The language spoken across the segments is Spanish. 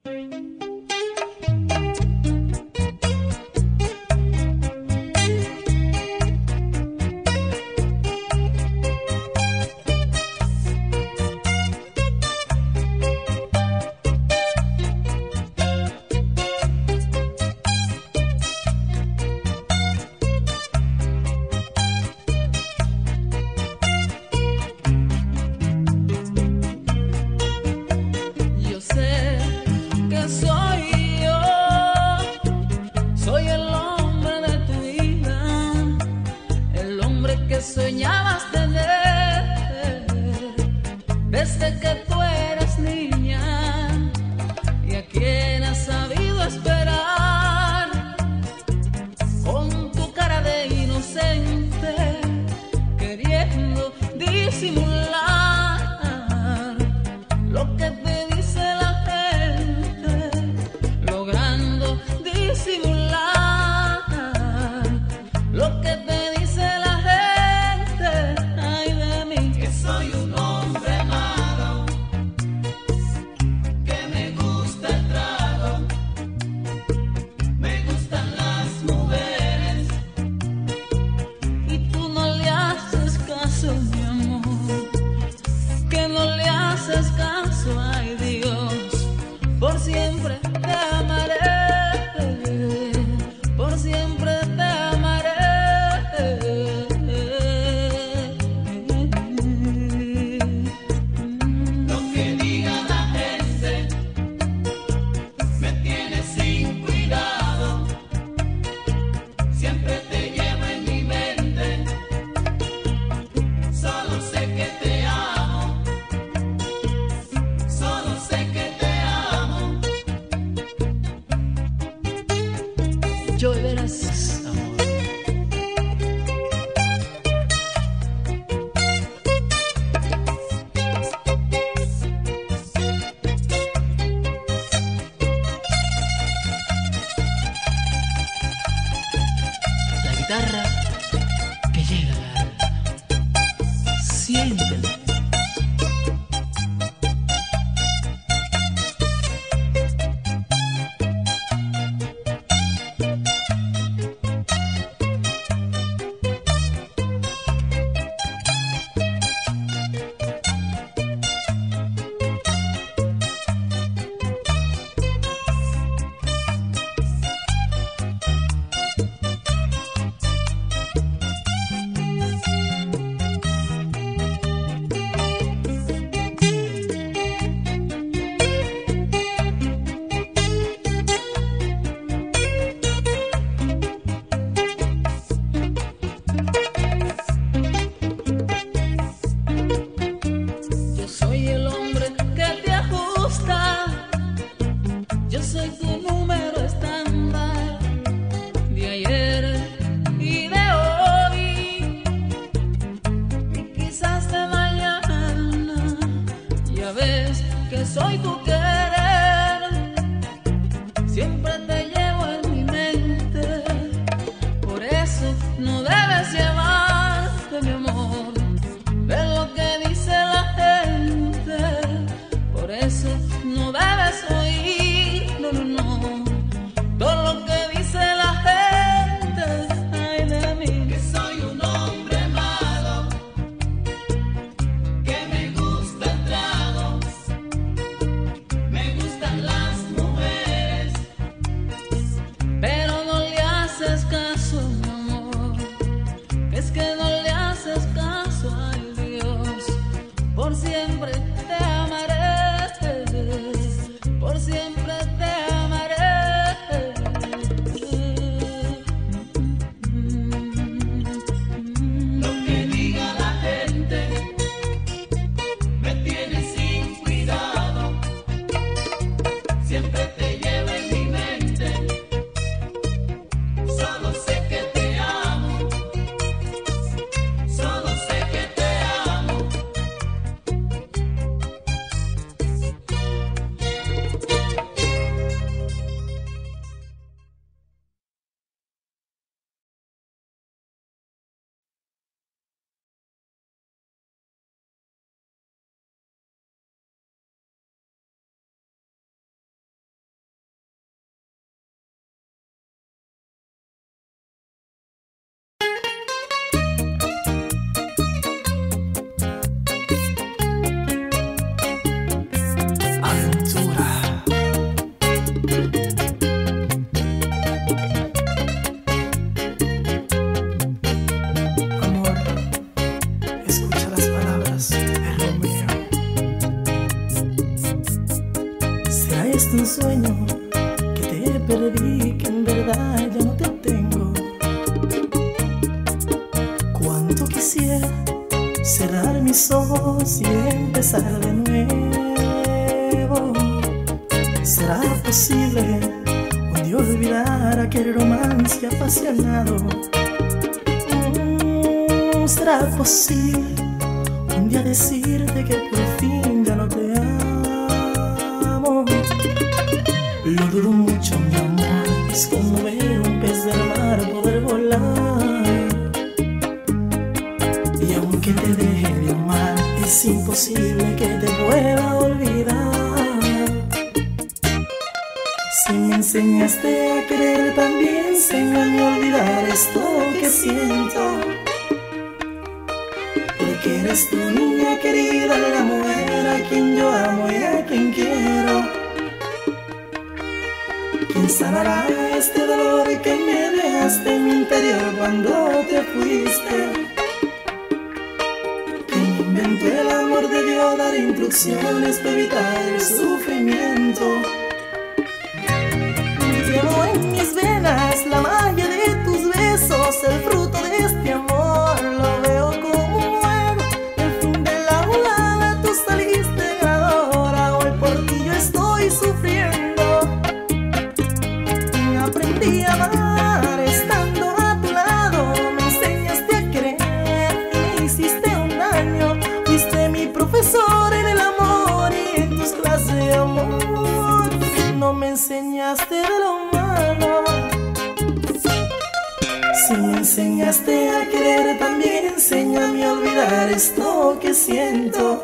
Yo sé que soy ¿Será este un sueño que te perdí, que en verdad ya no te tengo? Cuánto quisiera cerrar mis ojos y empezar de nuevo. ¿Será posible un día olvidar aquel romance apasionado? ¿Será posible un día decirte que por fin ya no te amo? Lo dudo mucho, mi amor, es como ver un pez del mar poder volar. Y aunque te deje de amar, es imposible que te pueda olvidar. Si me enseñaste a querer, también enséñame a olvidar esto que siento. Porque eres tu niña querida, la mujer a quien yo amo y a quien quiero. ¿Quién sanará este dolor que me dejaste en mi interior cuando te fuiste? ¿Quién inventó el amor debió dar instrucciones para evitar el sufrimiento? Llevo en mis venas la magia de tus besos, el fruto de este amor lo veo como un juego. El fin de la jugada, tú saliste ganadora, hoy por ti yo estoy sufriendo. Aprendí a amar estando a tu lado, me enseñaste a querer y me hiciste un daño. Fuiste mi profesor en el amor y en tus clases de amor no me enseñaste de lo malo. Si me enseñaste a querer, también enséñame a olvidar esto que siento.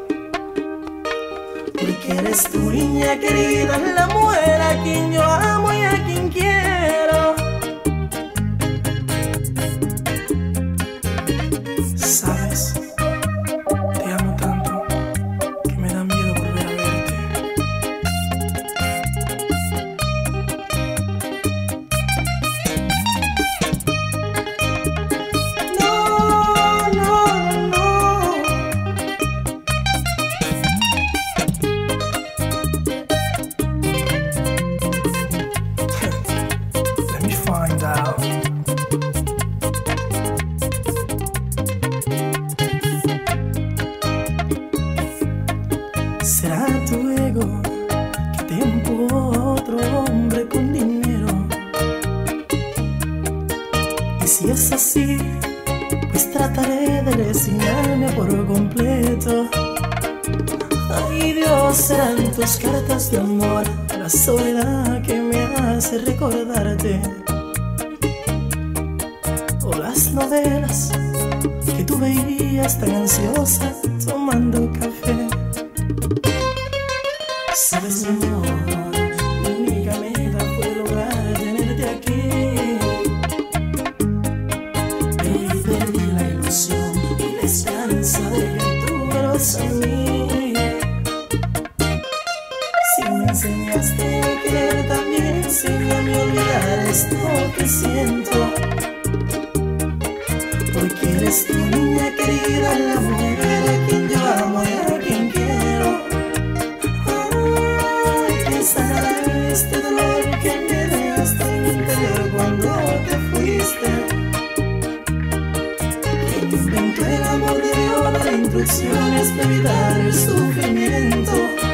Porque eres tu niña querida, la mujer a quien yo amo y a quien quiero. Sabes, te amo tanto que me da miedo volver a verte. No, no, no. Let me find out. ¿Será tu ego que te empujó a otro hombre con dinero? Y si es así, pues trataré de resignarme por completo. Ay Dios, serán tus cartas de amor, la soledad que me hace recordarte, o las novelas que tú veías tan ansiosa tomando café. Sabes, mi amor, mi única meta fue lograr tenerte aquí, pero perdí la ilusión y la esperanza de que tú vuelvas a mí. Si me enseñaste a querer, también enséñame a olvidar esto que siento. Porque eres tu niña querida, la mujer a quien yo amo y a quien quiero. Este dolor que me dejaste en mi interior cuando te fuiste. Quien inventó el amor debió dar instrucciones para evitar el sufrimiento.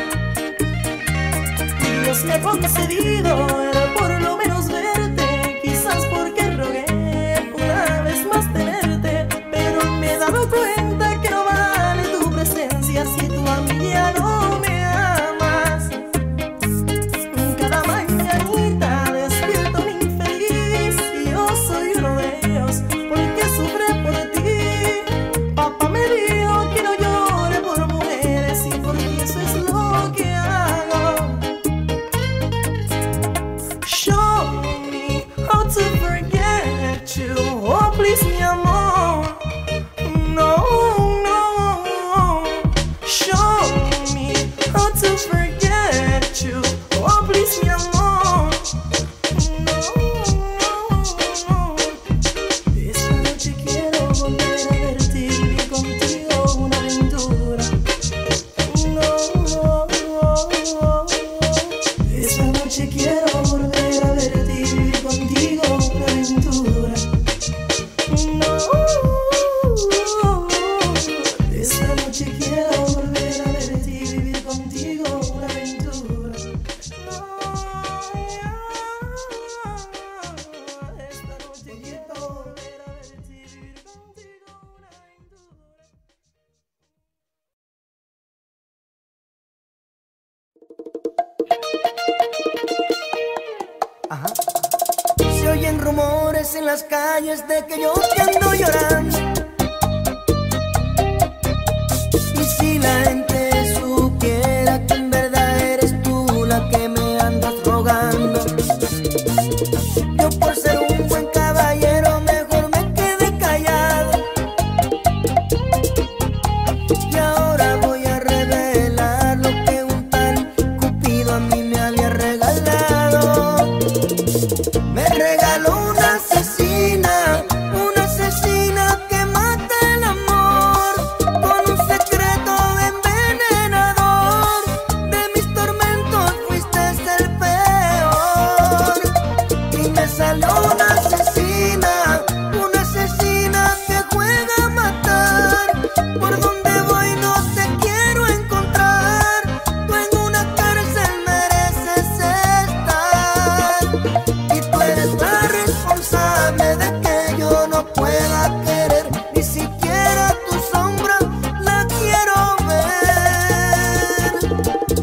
Dios me ha concedido el por lo menos verte, quizás porque rogué una vez más tenerte, pero me he dado cuenta que no vale tu presencia si tú a mí ya no me amas. Cada mañanita despierto un infeliz y yo soy uno de ellos porque sufre por ti. Papá me dijo que no llore por mujeres y por ti eso es lo que hago. noche quiero volver a verte y vivir contigo una aventura. No, esta noche quiero volver a verte y vivir contigo una aventura. No, esta noche quiero volver a verte y vivir contigo una aventura. Ajá. Se oyen rumores en las calles de que yo te ando llorando. Y si la gente supiera que en verdad eres tú la que me andas rogando, yo por ser un buen caballero mejor me quedé callado. Y ahora voy a revelar lo que un tal Cupido a mí me había regalado. Me regaló una asesina que mata el amor, con un secreto envenenador. De mis tormentos fuiste el peor. Y me salió una asesina que juega a matar. Por donde voy no te quiero encontrar. Tú en una cárcel mereces estar. Y tú eres la responsable de que yo no pueda querer, ni siquiera tu sombra la quiero ver.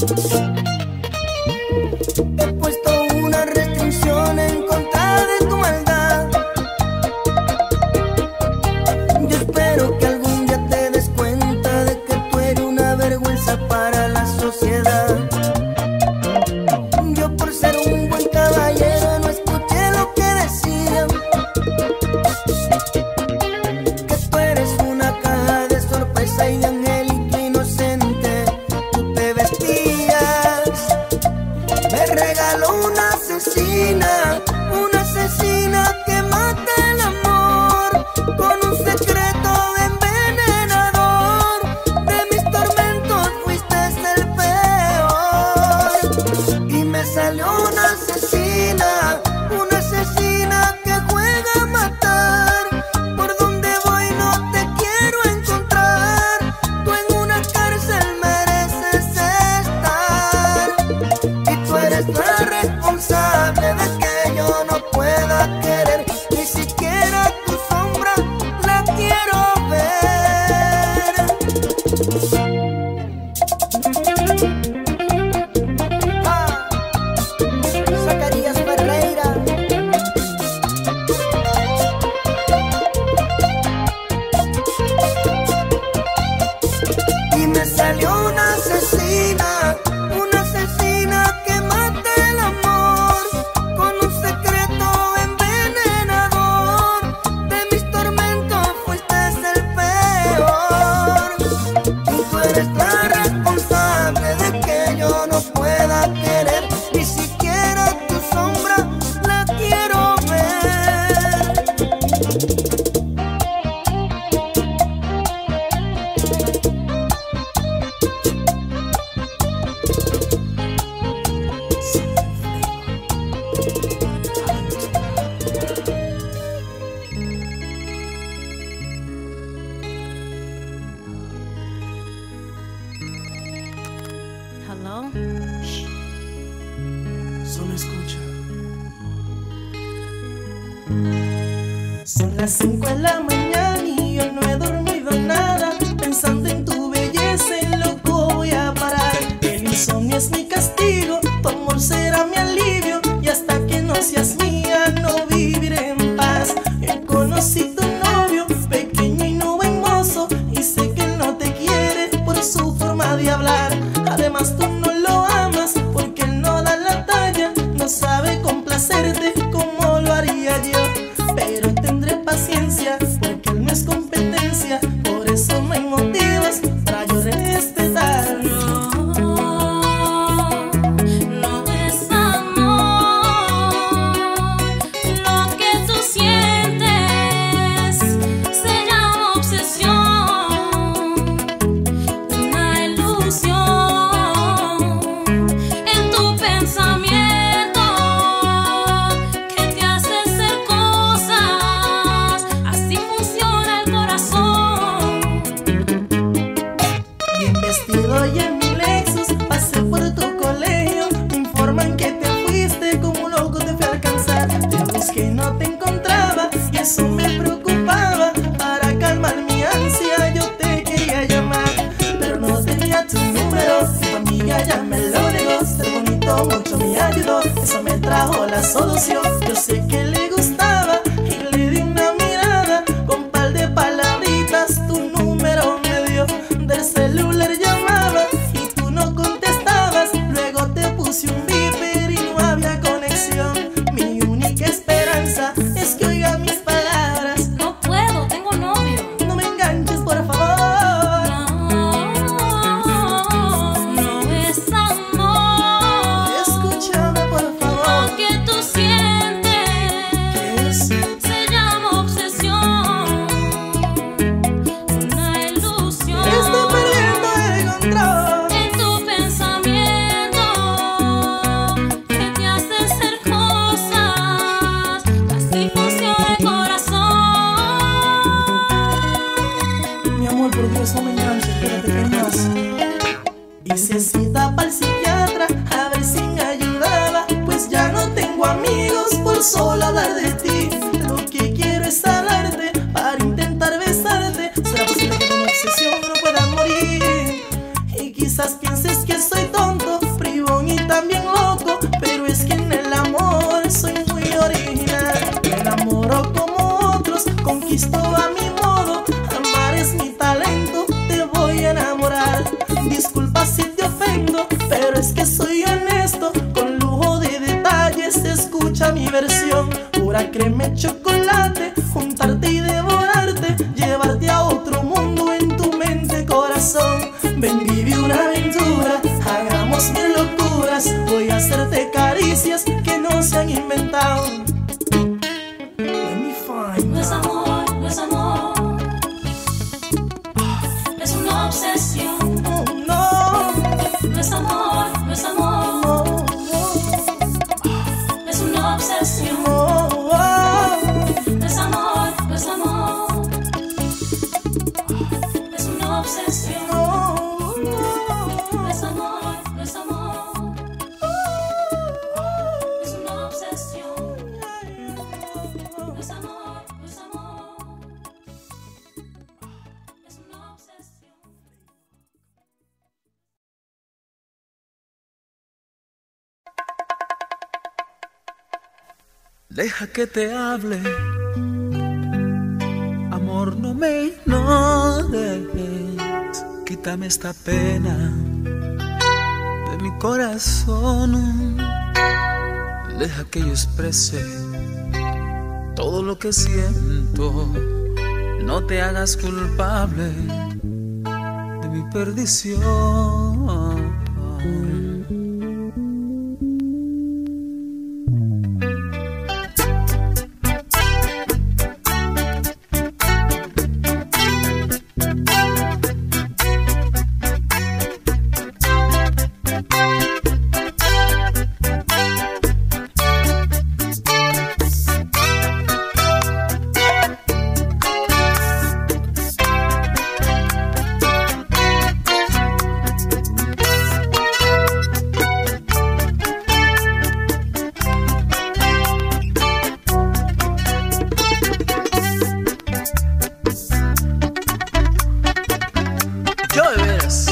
He puesto una restricción en contra de tu maldad. Yo espero que algún día te des cuenta de que tú eres una vergüenza para la sociedad. Yo por ser un buen caballero no escuché lo que decían, que tú eres una caja de sorpresa y de angelito inocente tú te vestías. Me regaló una asesina que mata el amor, con un secreto envenenador. De mis tormentos fuiste el peor. Y me salió una asesina que juega a matar. Por donde voy no te quiero encontrar. Tú en una cárcel mereces estar. Y tú eres la responsable de que yo no pueda querer, ni siquiera tu sombra la quiero ver. Ah, Zacarías Ferreira. Y me salió una asesina que mata el amor, con un secreto envenenador. De mis tormentos fuiste el peor. Y tú eres la responsable de que yo no pueda querer, ni siquiera tu sombra la quiero ver. Hello. Solo escucha. Son las 5 de la mañana y yo no he dormido nada, pensando en tu belleza y loco voy a parar. El insomnio es mi castigo, tu amor será mi alivio, y hasta que no seas mía no viviré en paz. Yo conocí tu novio, pequeño y no buen mozo, y sé que él no te quiere por su forma de hablar. Además tú no lo amas porque él no da la talla, no sabe complacerte como lo haría yo. Pero tendré paciencia porque él no es competencia, por eso no hay motivo cuidó, eso me trajo la solución. Yo sé que le gustaba y le di una mirada, con par de palabritas tu número me dio. Del celular llamaba y tú no contestabas, luego te puse un beeper y no había conexión. Mi única esperanza es que oiga mis palabras. No puedo, tengo novio. No me enganches, por favor. No es amor. Escúchame, por favor. Lo que tú sientes ¿Qué es? se llama obsesión, una ilusión. Estoy perdiendo el control. En tu pensamiento que te hace ser cosas, así funciona el corazón. Mi amor, por Dios, no me enganches, espérate que hay más. Hice cita para el psiquiatra a ver si me ayudaba, pues ya no tengo amigos por solo hablar de ti. Lo que quiero es hablarte para intentar besarte. ¿Será posible que de una obsesión no pueda morir? Y quizás pienses que soy tonto, bribón y también loco, pero es que en el amor soy muy original. Me enamoro como otros, conquisto a mi modo. Amar es mi talento, te voy a enamorar. Disculpa si te ofendo, pero es que soy honesto. Con lujo de detalles, escucha mi versión. Pura crema y chocolate, juntarte y devorarte, llevarte a otro mundo en tu mente, corazón. Ven, vive una aventura, hagamos mil locuras. Voy a hacerte caricias que no se han inventado. Let me find No es out. amor, no es amor, es una obsesión. Oh, no, No es amor, no es amor, no, es una obsesión. no, no. No es amor, no es amor, es una obsesión. No es amor, no es amor, es una obsesión. No es amor, no es amor, es una obsesión. Deja que te hable, amor, no me ignores. Quítame esta pena de mi corazón. Deja que yo exprese todo lo que siento. No te hagas culpable de mi perdición. Yo de veras.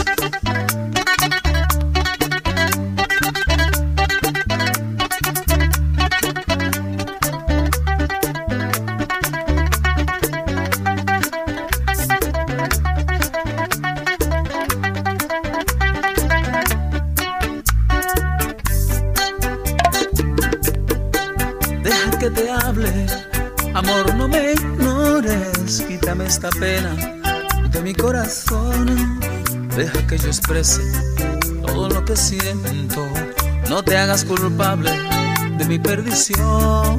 Deja que te hable, amor, no me ignores. Quítame esta pena de mi corazón. Deja que yo exprese todo lo que siento. No te hagas culpable de mi perdición.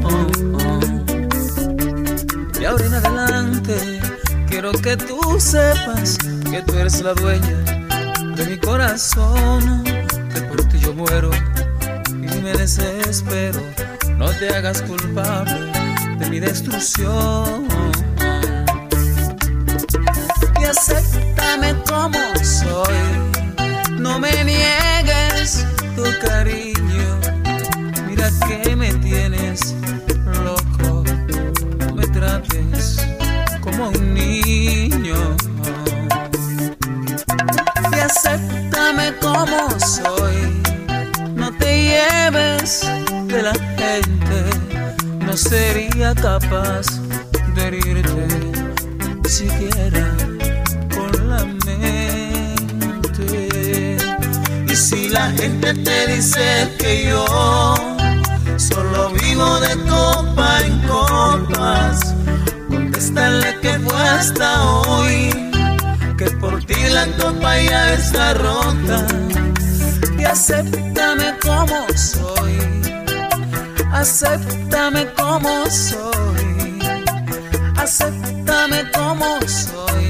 Y ahora en adelante quiero que tú sepas que tú eres la dueña de mi corazón. Que por ti yo muero y me desespero. No te hagas culpable de mi destrucción. Y acéptame como soy. No me niegues tu cariño. Mira que me tienes loco. No me trates como un niño. Y acéptame como soy. No te lleves de la gente, no sería capaz de herirte siquiera con la mente. Y si la gente te dice que yo solo vivo de copa en copas, contéstale que fue hasta hoy, que por ti la copa ya está rota. Y acéptame como soy, acéptame como soy, acéptame como soy,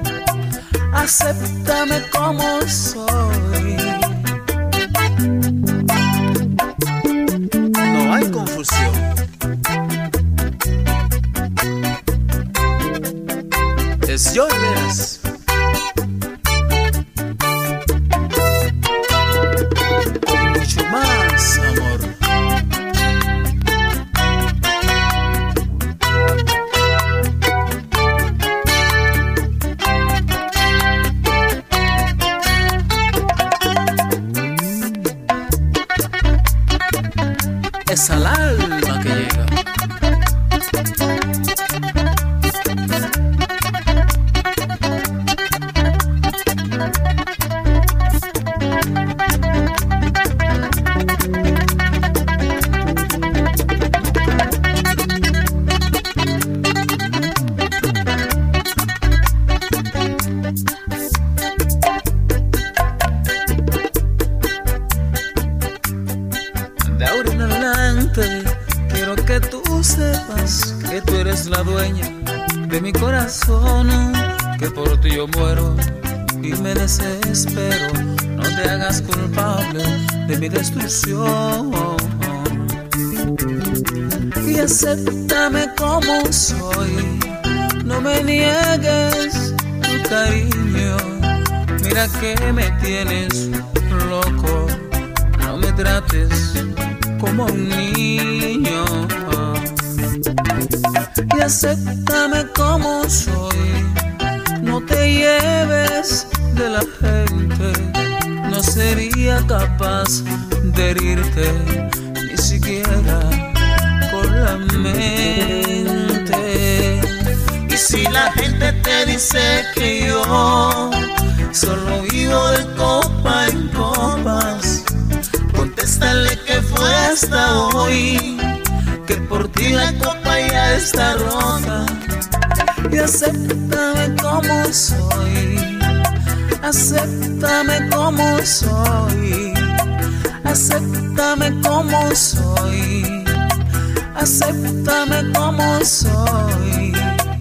acéptame como soy. No hay confusión. Es yo, veras. Mucho más, amor. Es al alma que llega. De ahora en adelante quiero que tú sepas que tú eres la dueña de mi corazón, que por ti yo muero y me desespero. No te hagas culpable de mi destrucción y acéptame como soy. No me niegues tu cariño, mira que me tienes loco. No me trates como un niño y acéptame como soy. No te lleves de la gente, no sería capaz de herirte ni siquiera con la mente. Y si la gente te dice que yo solo vivo de copa en copas, contéstale que fue hasta hoy, que por ti la copa ya está rota. Y acéptame como soy, acéptame como soy, acéptame como soy, acéptame como soy.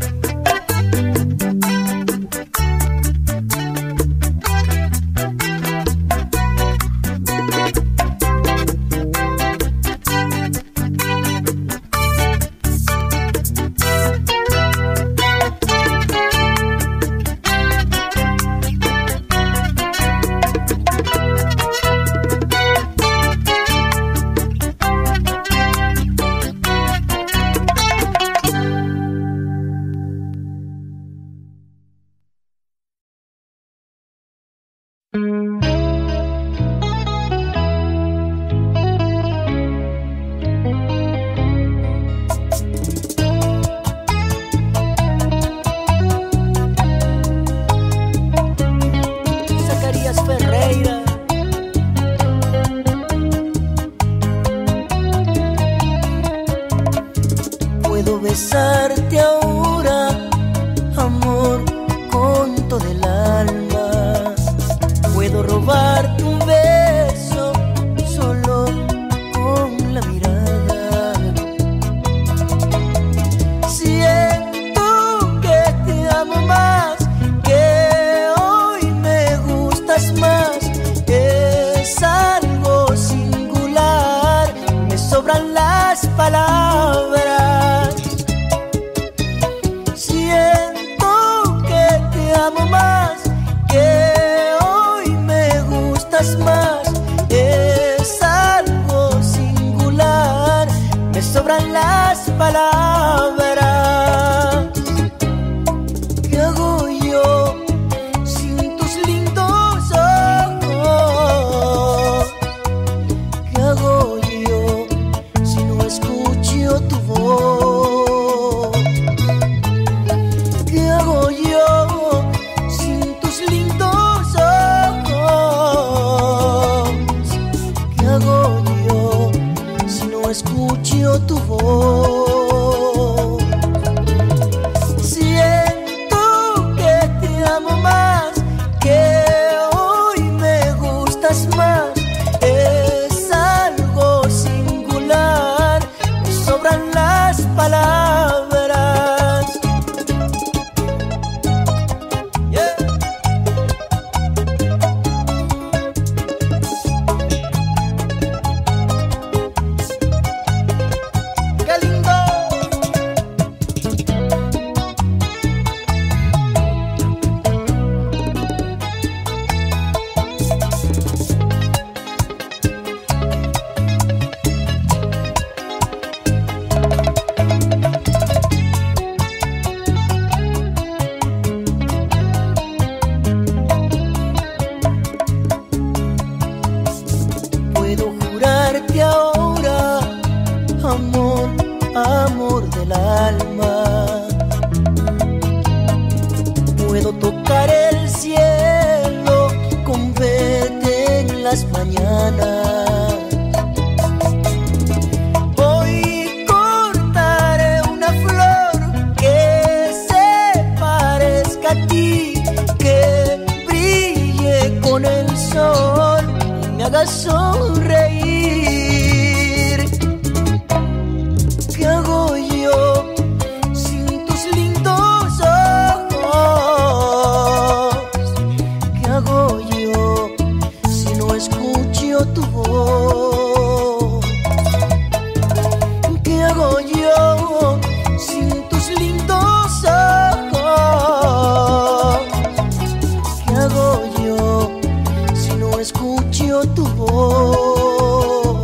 Besarte ahora, amor, con todo el alma. Puedo robarte un beso solo con la mirada. Siento que te amo más, que hoy me gustas más. Es algo singular, me sobran las palabras. Amo más, que hoy me gustas más. Es algo singular, me sobran las palabras. ¿Qué hago yo sin tus lindos ojos? ¿Qué hago yo escucho tu voz. Siento que te amo más, que hoy me gustas más. Es algo singular, me sobran las palabras. Yeah. ¡Qué lindo! Puedo jurarte ahora, amor, amor del alma. Puedo tocar el cielo con verte en las mañanas. Hoy cortaré una flor que se parezca a ti, que brille con el sol y me haga sonreír. ¿Qué hago yo sin tus lindos ojos? ¿Qué hago yo si no escucho tu voz? ¿Qué hago yo sin tus lindos ojos? ¿Qué hago yo si no escucho tu voz?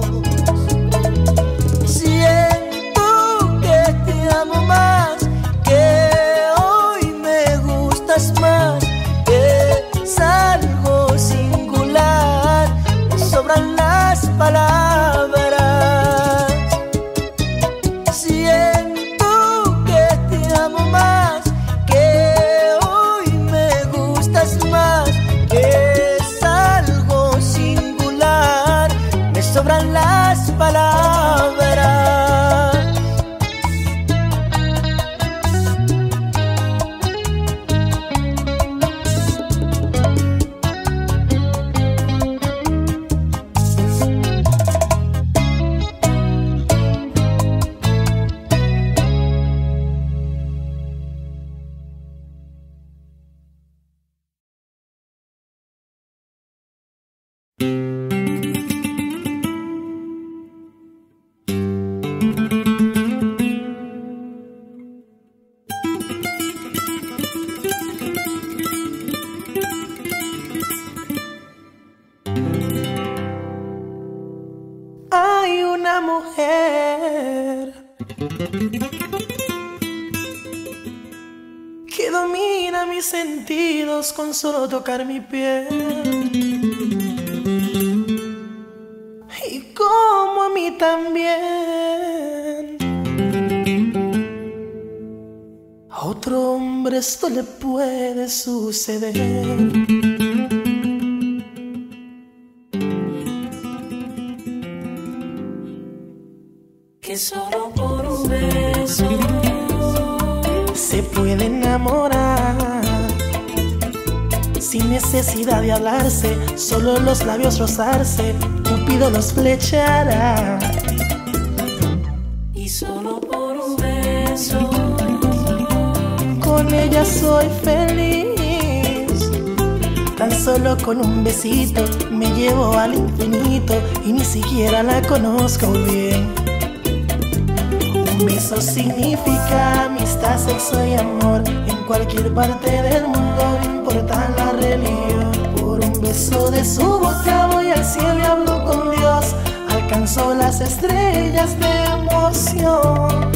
Siento que te amo más, que hoy me gustas más. Es algo singular, me sobran las palabras. Siento que te amo más, que hoy me gustas más. Es algo singular, me sobran las palabras. Hay una mujer que domina mis sentidos con solo tocar mi piel, y como a mí también. A otro hombre esto le puede suceder. Que solo por un beso Se puede enamorar sin necesidad de hablarse, solo los labios rozarse, Cupido los flechará. y solo por un beso Con ella soy feliz, tan solo con un besito me llevo al infinito y ni siquiera la conozco bien. Un beso significa amistad, sexo y amor. En cualquier parte del mundo, no importa la religión. Por un beso de su boca voy al cielo y hablo con Dios. Alcanzo las estrellas de emoción.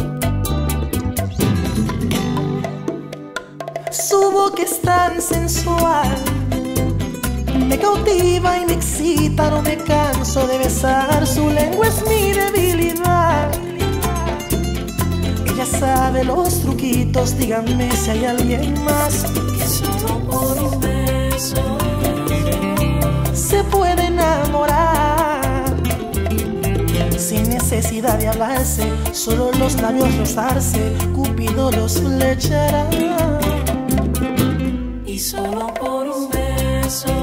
Su boca es tan sensual, me cautiva y me excita, no me canso de besar. Su lengua es mi debilidad. Ella sabe los truquitos, díganme si hay alguien más. que solo por un beso Se puede enamorar sin necesidad de hablarse, solo los labios rozarse, Cupido los flechará. Y solo por un beso,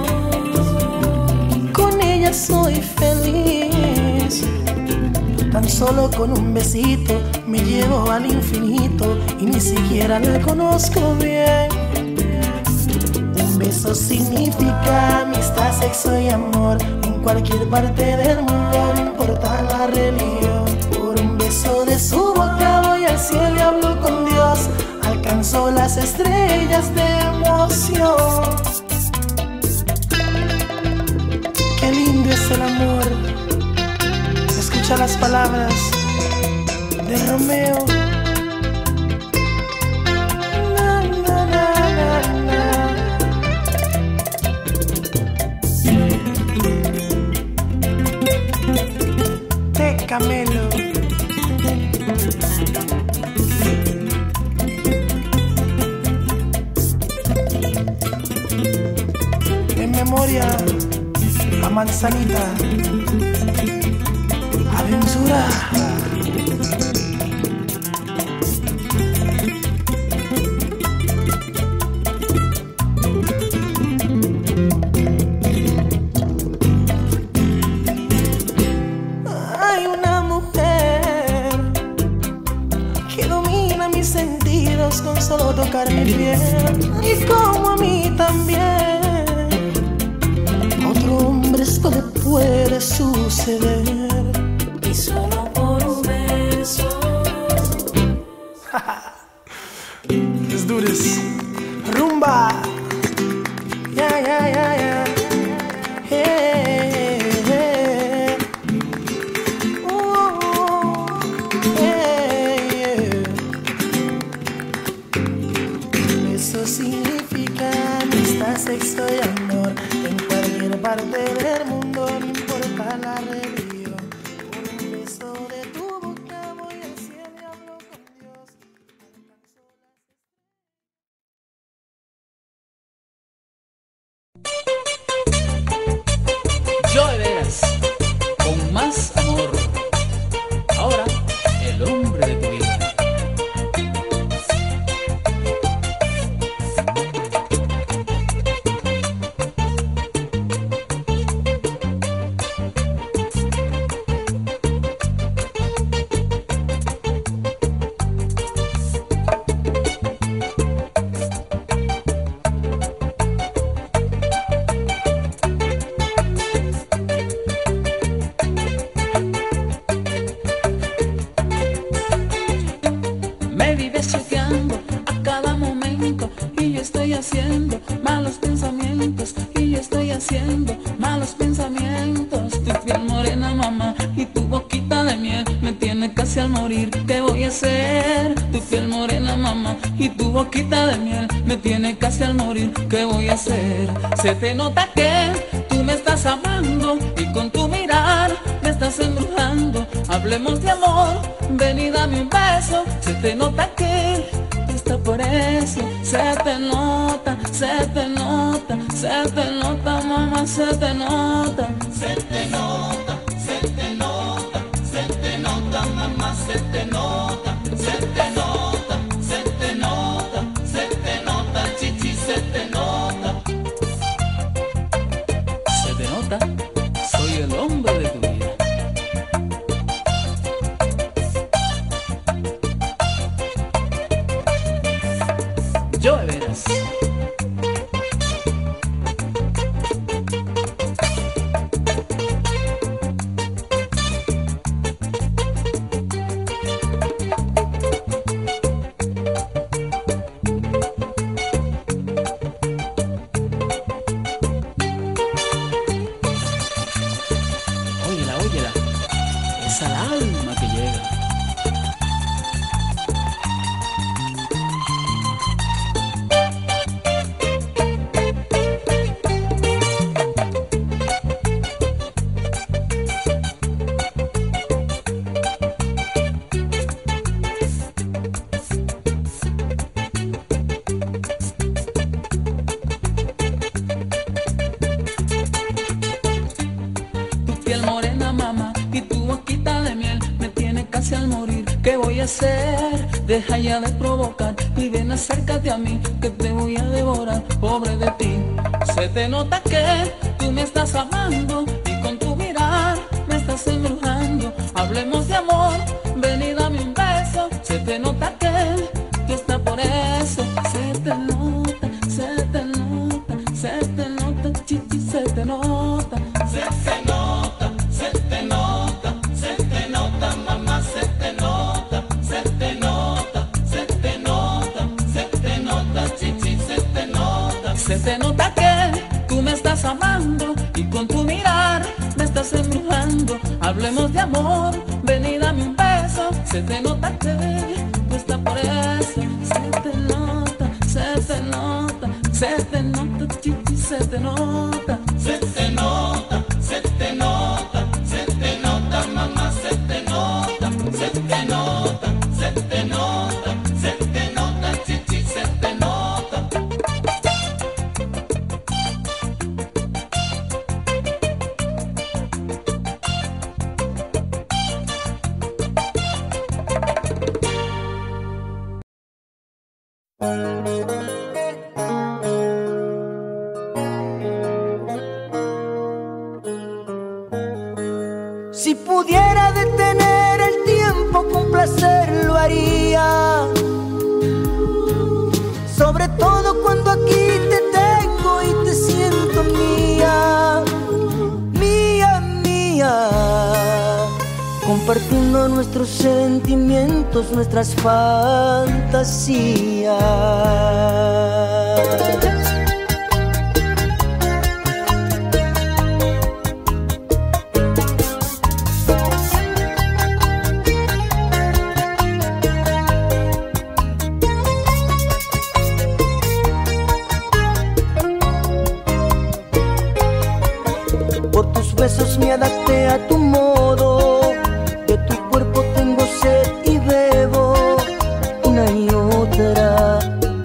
con ella soy feliz. Tan solo con un besito me llevo al infinito y ni siquiera la conozco bien. Un beso significa amistad, sexo y amor en cualquier parte del mundo, no importa la religión. Por un beso de su boca voy al cielo y hablo con Dios, alcanzo las estrellas de emoción. Qué lindo es el amor. Escucha las palabras de Romeo. Na, na, na, na, na. De Camelo. En memoria a Manzanita. Aventura. Hay una mujer que domina mis sentidos con solo tocar mi piel, y como a mí también a otro hombre esto le puede suceder. y solo por un beso, Let's do this. Rumba. Yeah, yeah, yeah, yeah. Hey, hey. Ooh, hey, yeah. Eso significa amistad, sexo y amor en cualquier parte del mundo, no importa la religión. Por un beso de tu boca voy al cielo y hablo con Dios. Yo de veras, con más amor. Ahora, el hombre de tu vida. Me vives choqueando a cada momento y yo estoy haciendo malos pensamientos, y yo estoy haciendo malos pensamientos. Tu piel morena, mamá, y tu boquita de miel me tiene casi al morir. ¿Qué voy a hacer? Tu piel morena, mamá, y tu boquita de miel me tiene casi al morir. ¿Qué voy a hacer? Se te nota que tú me estás amando y con tu mirar me estás embrujando. Hablemos de amor, ven y dame un beso. Se te nota que está por eso. Se te nota, se te nota, se te nota, mamá, se te nota. Se te nota, se te nota, se te nota, mamá, se te nota. Se te nota, se te nota, se te nota, chichi, se te nota. Se te nota, soy el hombre de tu vida. Yo de veras. Óyela, óyela. Es al alma que llega. Tu piel morena, mamá, y tu boquita de voy a hacer? Deja ya de provocar y ven acércate a mí, que te voy a devorar, pobre de ti. Se te nota que tú me estás amando y con tu mirar me estás embrujando. Hablemos de amor, ven y dame un beso. Se te nota que tú estás por eso. Se te nota, se te nota, se te nota, chichi, se te nota. Se te nota, se te nota, se te nota, mamá, se te nota, se te nota, se te nota, se te nota, chichi, se te nota. Se te nota que tú me estás amando y con tu mirar me estás embrujando. Hablemos de amor, ven y dame un beso. Se te nota que tú estás por eso. Se te nota, se te nota, se te nota, chichi, se te nota. Se te nota, se te nota, se te nota, mamá, se te nota. Se te nota, se te nota, se te nota, chichi, se te nota. Si pudiera detener el tiempo con placer lo haría. Sobre todo cuando aquí te tengo y te siento mía, mía, mía. Compartiendo nuestros sentimientos, nuestras fantasías. Por tus besos me adapté a tu modo, de tu cuerpo tengo sed y bebo una y otra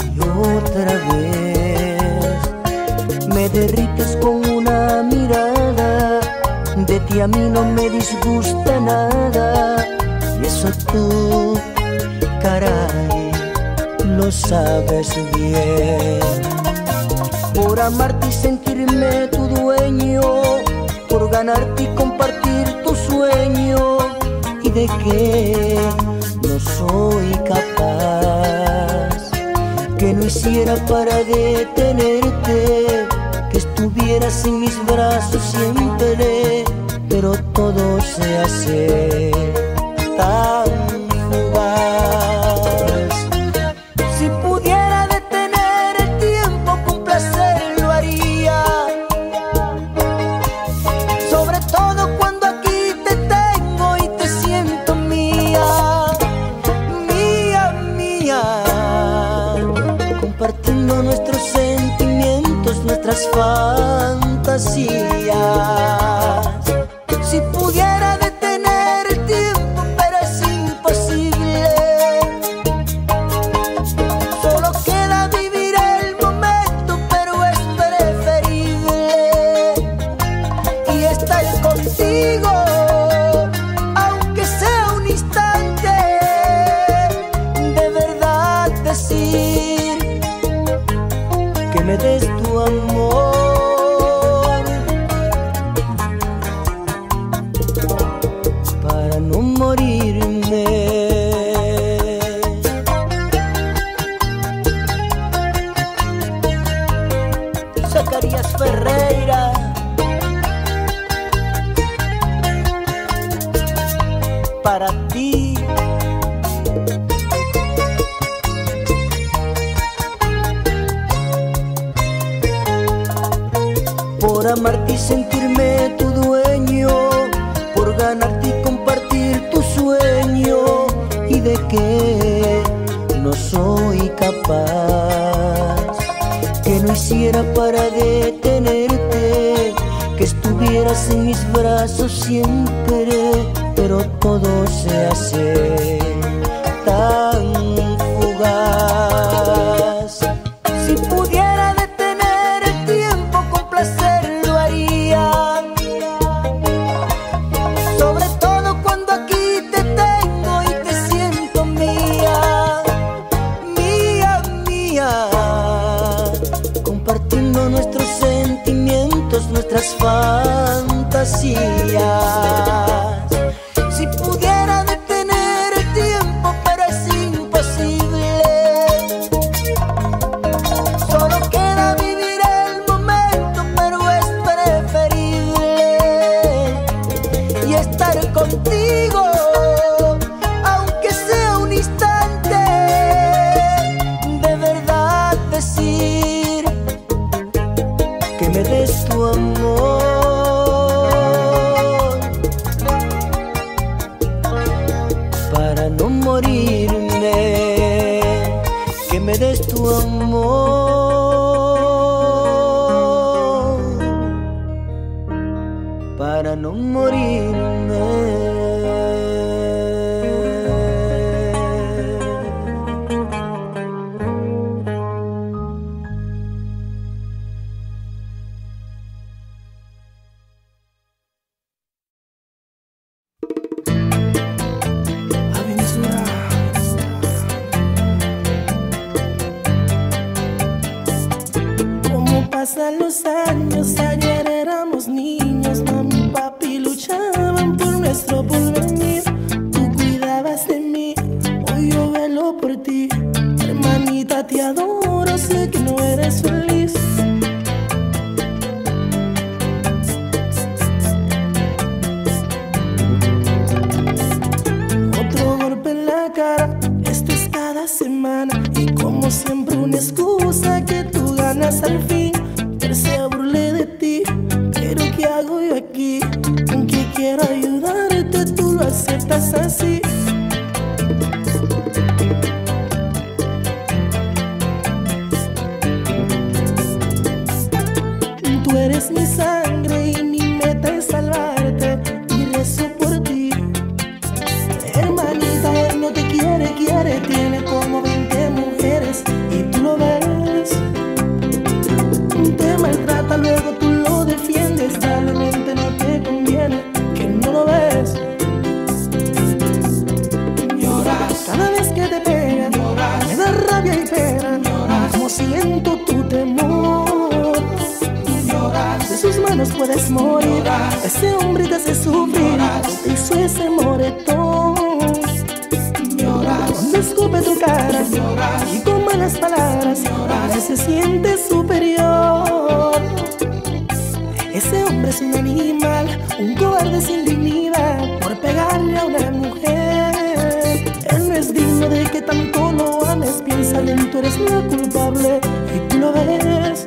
vez. Me derrites con una mirada, de ti a mí no me disgusta nada. Y eso tú, caray, lo sabes bien. Por amarte y sentirme tu dueño, por ganarte y compartir tu sueño, y de que no soy capaz, que no hiciera para detenerte, que estuvieras en mis brazos siempre, pero todo se hace tan fugaz. Si pudiera detener el tiempo con placer lo haría. Sobre todo cuando aquí te tengo y te siento mía, mía, mía. Compartiendo nuestros sentimientos, nuestras fantasías. Si pudiera detener el tiempo, pero es imposible. Solo queda vivir el momento, pero es preferible. Y estar contigo, aunque sea un instante. De verdad decir que me des tu amor, para no morirme. Zacarías Ferreira, para ti. Por amarte y sentirme tu dueño, por ganarte y compartir tu sueño, y de que no soy capaz, que no hiciera para detenerte, que estuvieras en mis brazos siempre, pero todo se hace tan fugaz. Si pudiera detener el tiempo con placer lo haría. Sobre todo cuando aquí te tengo y te siento para no morirme, que me des tu amor, para no morirme. Pasan los años, ayer éramos niños, mami y papi luchaban por nuestro porvenir. Tú cuidabas de mí, hoy yo velo por ti. Hermanita, te adoro, sé que no eres feliz. Otro golpe en la cara, esto es cada semana. Y como siempre una excusa que tú ganas al fin. Se burlé de ti, pero ¿qué hago yo aquí? Aunque quiero ayudarte, tú lo aceptas así. Tú eres mi sangre y mi meta es salvarte, y rezo por ti. Hermanita, él no te quiere, tiene como 20 mujeres y tú lo ves. Te maltrata, luego tú lo defiendes. Realmente no te conviene, que no lo ves. Lloras cada vez que te pegan, lloras. Me da rabia y pena, lloras. Como siento tu temor, lloras. De sus manos puedes morir, lloras. Ese hombre te hace sufrir, te hizo ese moretón. Cuando escupe tu cara, lloras. Y con malas palabras, lloras. Él se siente superior. Ese hombre es un animal, un cobarde sin dignidad, por pegarle a una mujer. Él no es digno de que tanto lo ames. Piensa bien, tú eres la culpable y tú lo ves.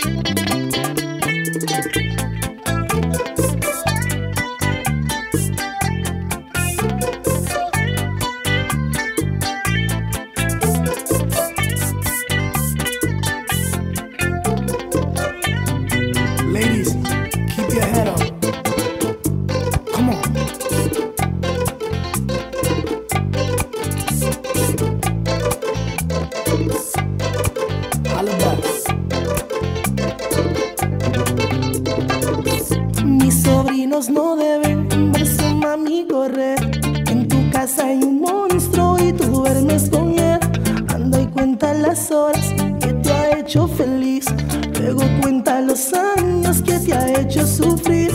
Mis sobrinos no deben verse, mami, correr. En tu casa hay un monstruo y tú duermes con él. Anda y cuenta las horas que te ha hecho feliz, luego cuenta los años que te ha hecho sufrir.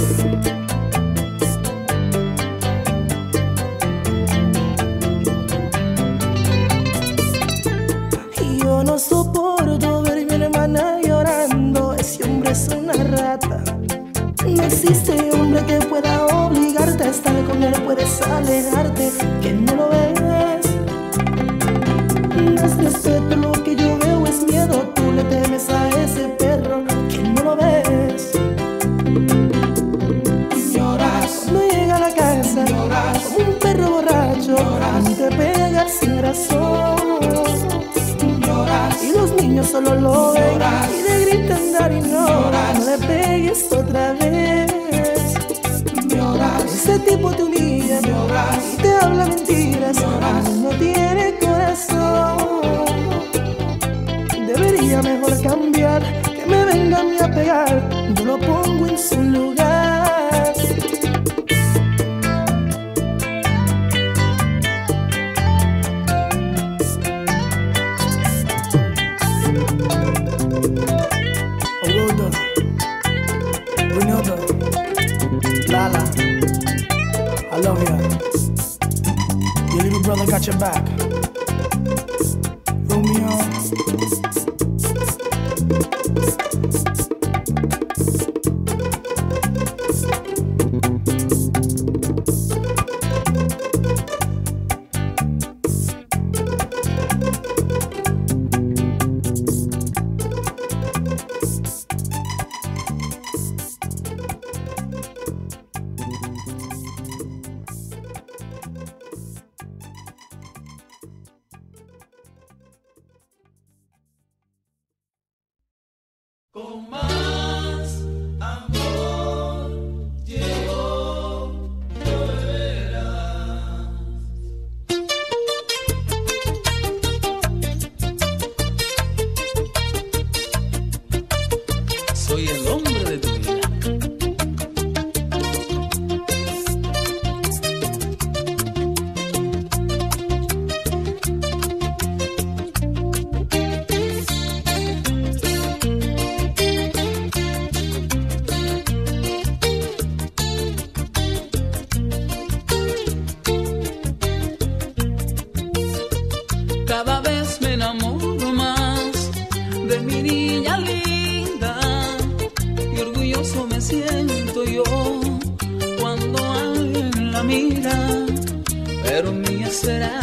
Y yo no soporto ver a mi hermana llorando. Ese hombre es una rata. No existe hombre que pueda obligarte a estar con él. Puedes alejarte, que no lo ves. No es respeto, lo que yo veo es miedo. Tú le temes a ese perro, que no lo ves. Lloras cuando llega a la casa, lloras como un perro borracho, lloras. Y te pegas sin razón, lloras. Y los niños solo lo ven, lloras. Y le gritan dar y no, lloras. No le pegues otra vez. Lloras. Ese tipo te humilla, lloras. Y te habla mentiras, lloras. No tiene corazón. Debería mejor cambiar, que me venga a mí a pegar. Yo lo pongo en su lugar. Lala, I love ya. Your little brother got your back. Romeo. enamoro más de mi niña linda y orgulloso me siento yo cuando alguien la mira, pero mía será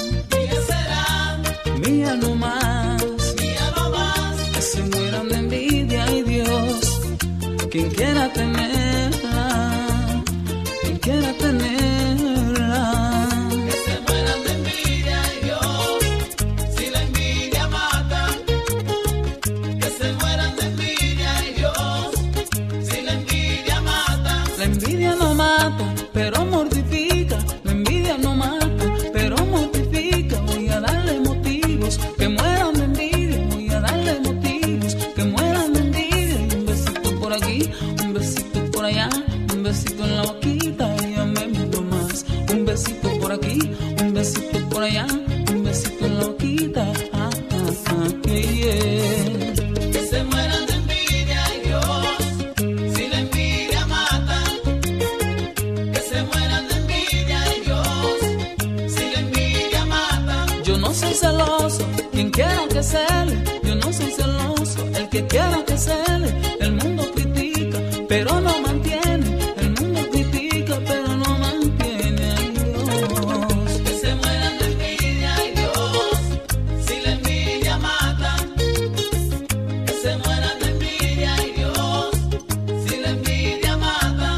mía no más, que se mueran de envidia y Dios, quien quiera tenerla, quien quiera tenerla. Que se mueran de envidia y Dios, si la envidia mata. Que se mueran de envidia y Dios, si la envidia mata. La envidia no mata, pero mortifica. La envidia no mata, pero mortifica. Voy a darle motivos que mueran de envidia. Voy a darle motivos que mueran de envidia. Y un besito por aquí, un besito por allá, un besito en la boquita y ya me miro más. Un besito por aquí, un besito por allá, un besito en la boquita. Yeah. Que se mueran de envidia y Dios, si la envidia mata. Que se mueran de envidia y Dios, si la envidia mata. Yo no soy celoso, quien quiera que cele. Yo no soy celoso, el que quiera que cele. El mundo critica, pero no mantiene. El mundo critica, pero no mantiene. Ay, Dios. Que se mueran de envidia y Dios, si la envidia mata. Que se mueran de envidia y Dios, si la envidia mata.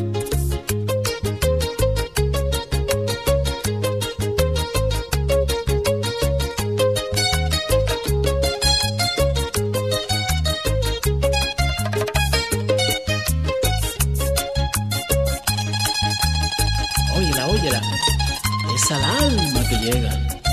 Óyela, óyela, es al alma que llega.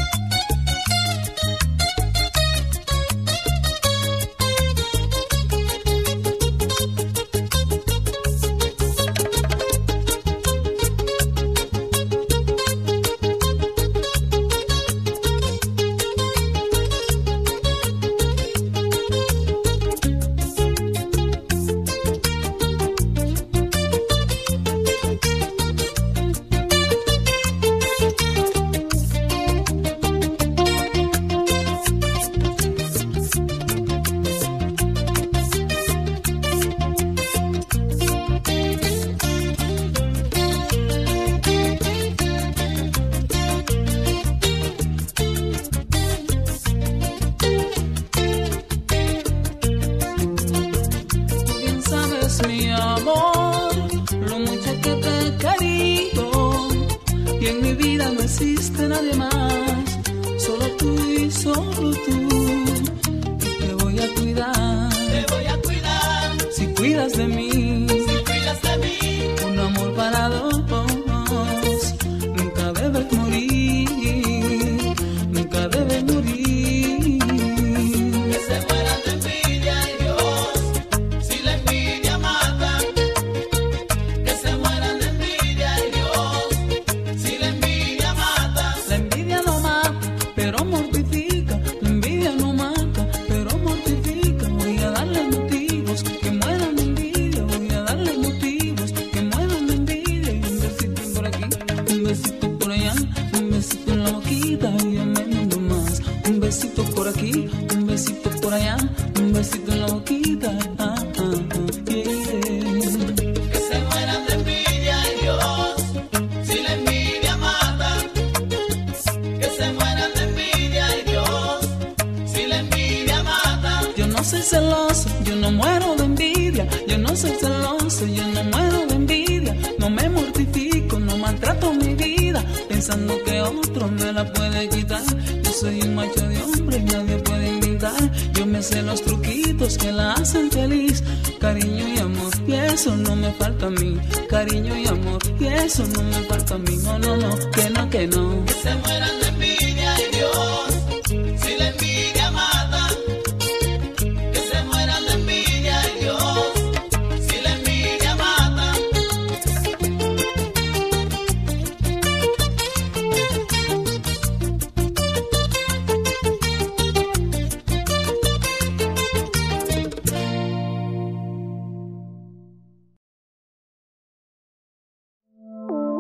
Tú bien sabes, mi amor, lo mucho que te he querido. Y en mi vida no existe nadie más, solo tú y solo tú. Y te voy a cuidar, Te voy a cuidar, si cuidas de mí. si cuidas de mí. Un amor para dos, nunca debes morir, nunca debes morir. Que se mueran de envidia y Dios, si la envidia mata. Que se mueran de envidia y Dios, si la envidia mata. La envidia no mata, pero mortifica. La envidia no mata, pero mortifica. Voy a darle motivos que mueran de envidia. Voy a darle motivos que mueran de envidia. Y un besito por aquí, un besito por allá, un besito en la boquita y ya me miro más. Un besito por aquí, un besito por allá, un besito en la boquita. Yeah. Que se mueran de envidia y Dios, si la envidia mata. Que se mueran de envidia y Dios, si la envidia mata. Yo no soy celoso, yo no muero de envidia. Yo no soy celoso, yo no muero de envidia. No me mortifico, no maltrato mi vida pensando que otro me la puede quitar. Yo soy un macho de hombre y nadie puede invitar. Yo me sé los truquitos que la hacen feliz. Cariño y amor, y eso no me falta a mí. Cariño y amor, y eso no me falta a mí. No, no, no, que no, que no. Que se mueran de envidia y Dios, si la envidia mata. Que se mueran de envidia y Dios, si la envidia mata.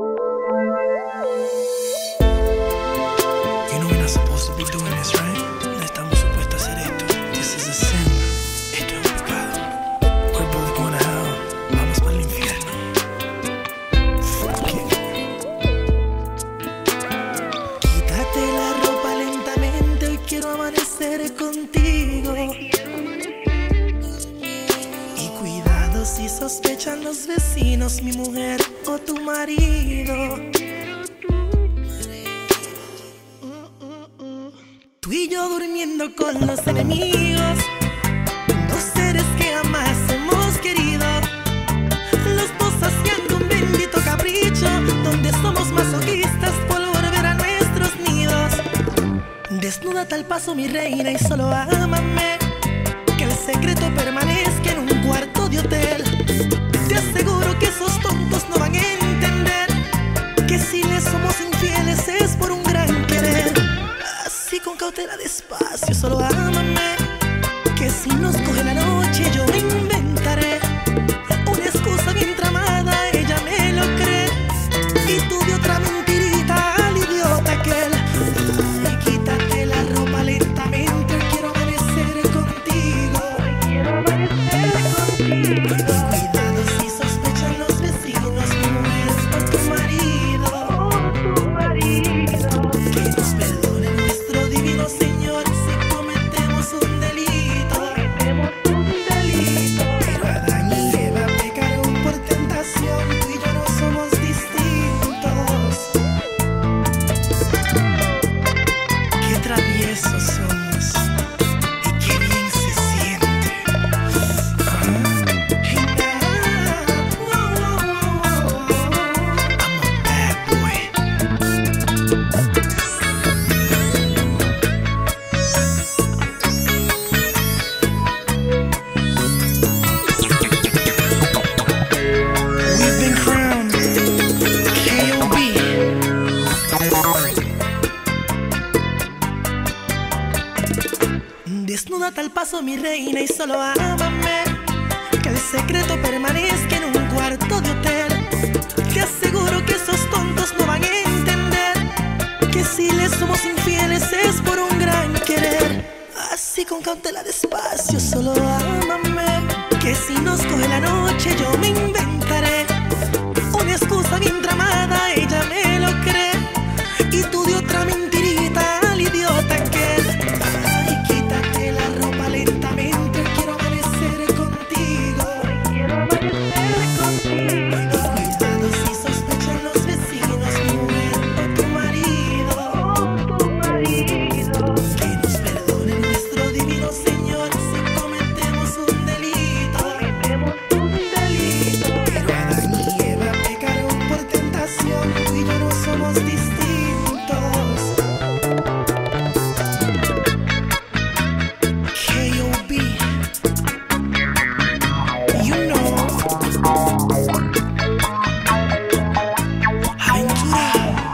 You know we're not supposed to be doing this, right? amanecer contigo. Y cuidado si sospechan los vecinos, mi mujer o tu marido. Tú y yo durmiendo con los enemigos, dos seres que jamás hemos querido, los dos haciendo un bendito capricho, donde somos masoquistas por volver a nuestros nidos. Desnúdate al paso, mi reina, y solo ámame, que el secreto permanezca en un cuarto de hotel. Te aseguro que esos tontos no van a entender que si les somos infieles es por un gran querer. Así con cautela, despacio, solo ámame, que si nos coge la noche yo me inventaré una excusa bien tramada, ella me lo cree, y tú de otra mentirita al idiota aquel. Ay, quítate la ropa lentamente, quiero amanecer contigo. Quiero amanecer contigo. Cuidado si sospechan los vecinos, mi mujer o tu marido. Que nos perdone nuestro divino Señor si cometemos un delito. Pero Adán y Eva pecaron por tentación, tú y yo no somos distintos. Qué traviesos somos y qué bien se siente. I'm a bad boy. We've been crowned K.O.B. Desnúdate al paso, mi reina, y solo ámame, que el secreto permanezca en un cuarto de hotel. Te aseguro que esos tontos no van a entender que si les somos infieles es por un gran querer. Así con cautela, despacio, solo ámame, que si nos coge la noche yo me inventaré una excusa bien tramada, ella me lo cree, y tú de otra mentirita al idiota aquel. Ay, quítate la ropa lentamente, quiero amanecer contigo. Cuidado si sospechan los vecinos, mi mujer o tu marido. Que nos perdone nuestro divino Señor si cometemos un delito. Pero Adán y Eva pecaron por tentación, tú y yo no somos distintos. K.O.B. You know. Aventura.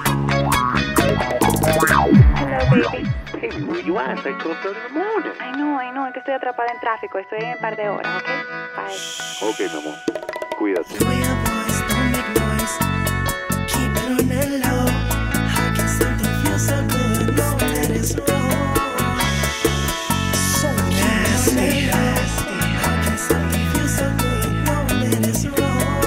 Hey, where you at? It's like 12:30 in the morning. I know, es que estoy atrapada en tráfico. Estoy en un par de horas, ¿ok? Bye. Ok, mi amor. Cuídate. Queer boys don't make noise, keep it on the low. How can something feel so good knowing that it's wrong? So nasty. How can something feel so good knowing that it's wrong?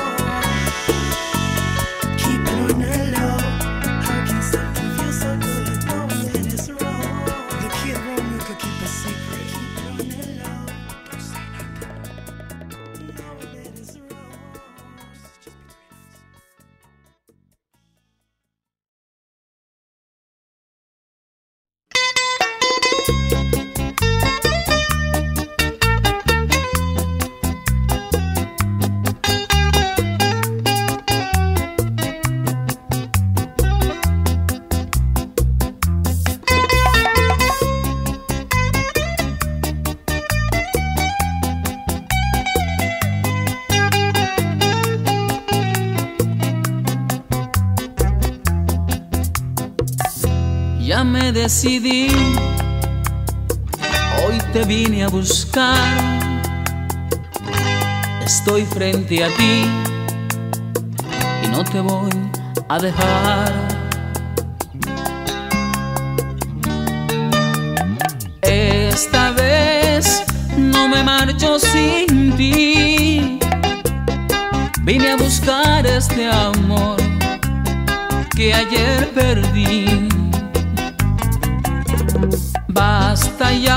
Keep it on the low. How can something feel so good knowing that it's wrong? The kid Romeo could keep a secret. Keep it on the low. Don't say nothing. Knowing that it's wrong. Just between us. Ya me decidí, hoy te vine a buscar. Estoy frente a ti y no te voy a dejar. Esta vez no me marcho sin ti. Vine a buscar este amor que ayer perdí. Basta ya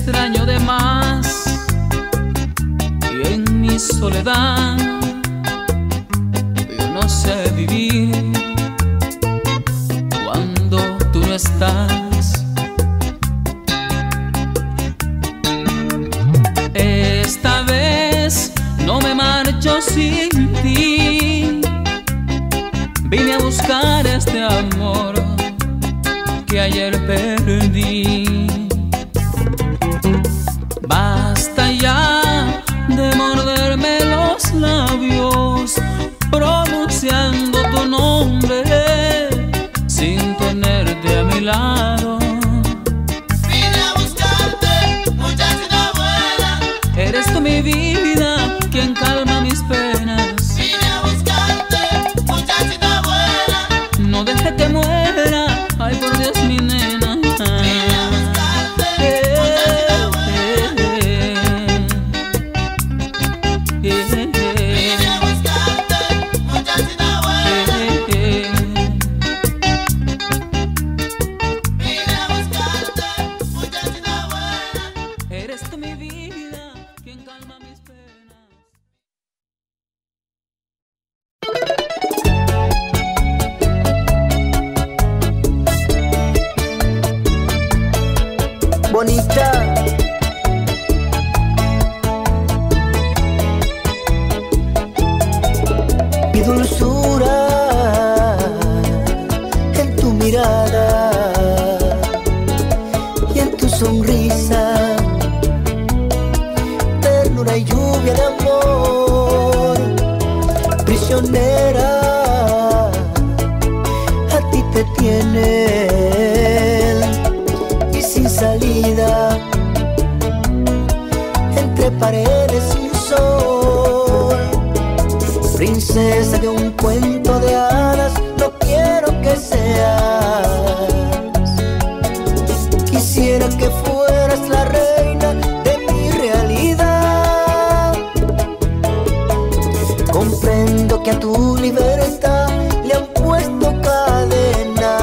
extraño de más y en mi soledad yo no sé vivir cuando tú no estás. Esta vez no me marcho sin ti. Vine a buscar este amor que ayer perdí. Basta ya de morderme los labios pronunciando tu nombre sin tenerte a mi lado. Vine a buscarte, muchachita buena. Eres tú mi vida, quien calma mis penas. Vine a buscarte, muchachita buena. No deje que muera, ay por Dios mi nena. Vine a buscarte, muchachita buena. Vine a buscarte, muchachita buena. Vine a buscarte, muchachita buena. Eres tú mi vida, quien calma mis penas. Bonita, mi dulzura en tu mirada y en tu sonrisa, ternura y lluvia de amor, prisionera a ti te tienen y sin salida, entre paredes sin sol, princesa de un cuento de hadas, no quiero que seas. Quisiera que fueras la reina de mi realidad. Comprendo que a tu libertad le han puesto cadenas,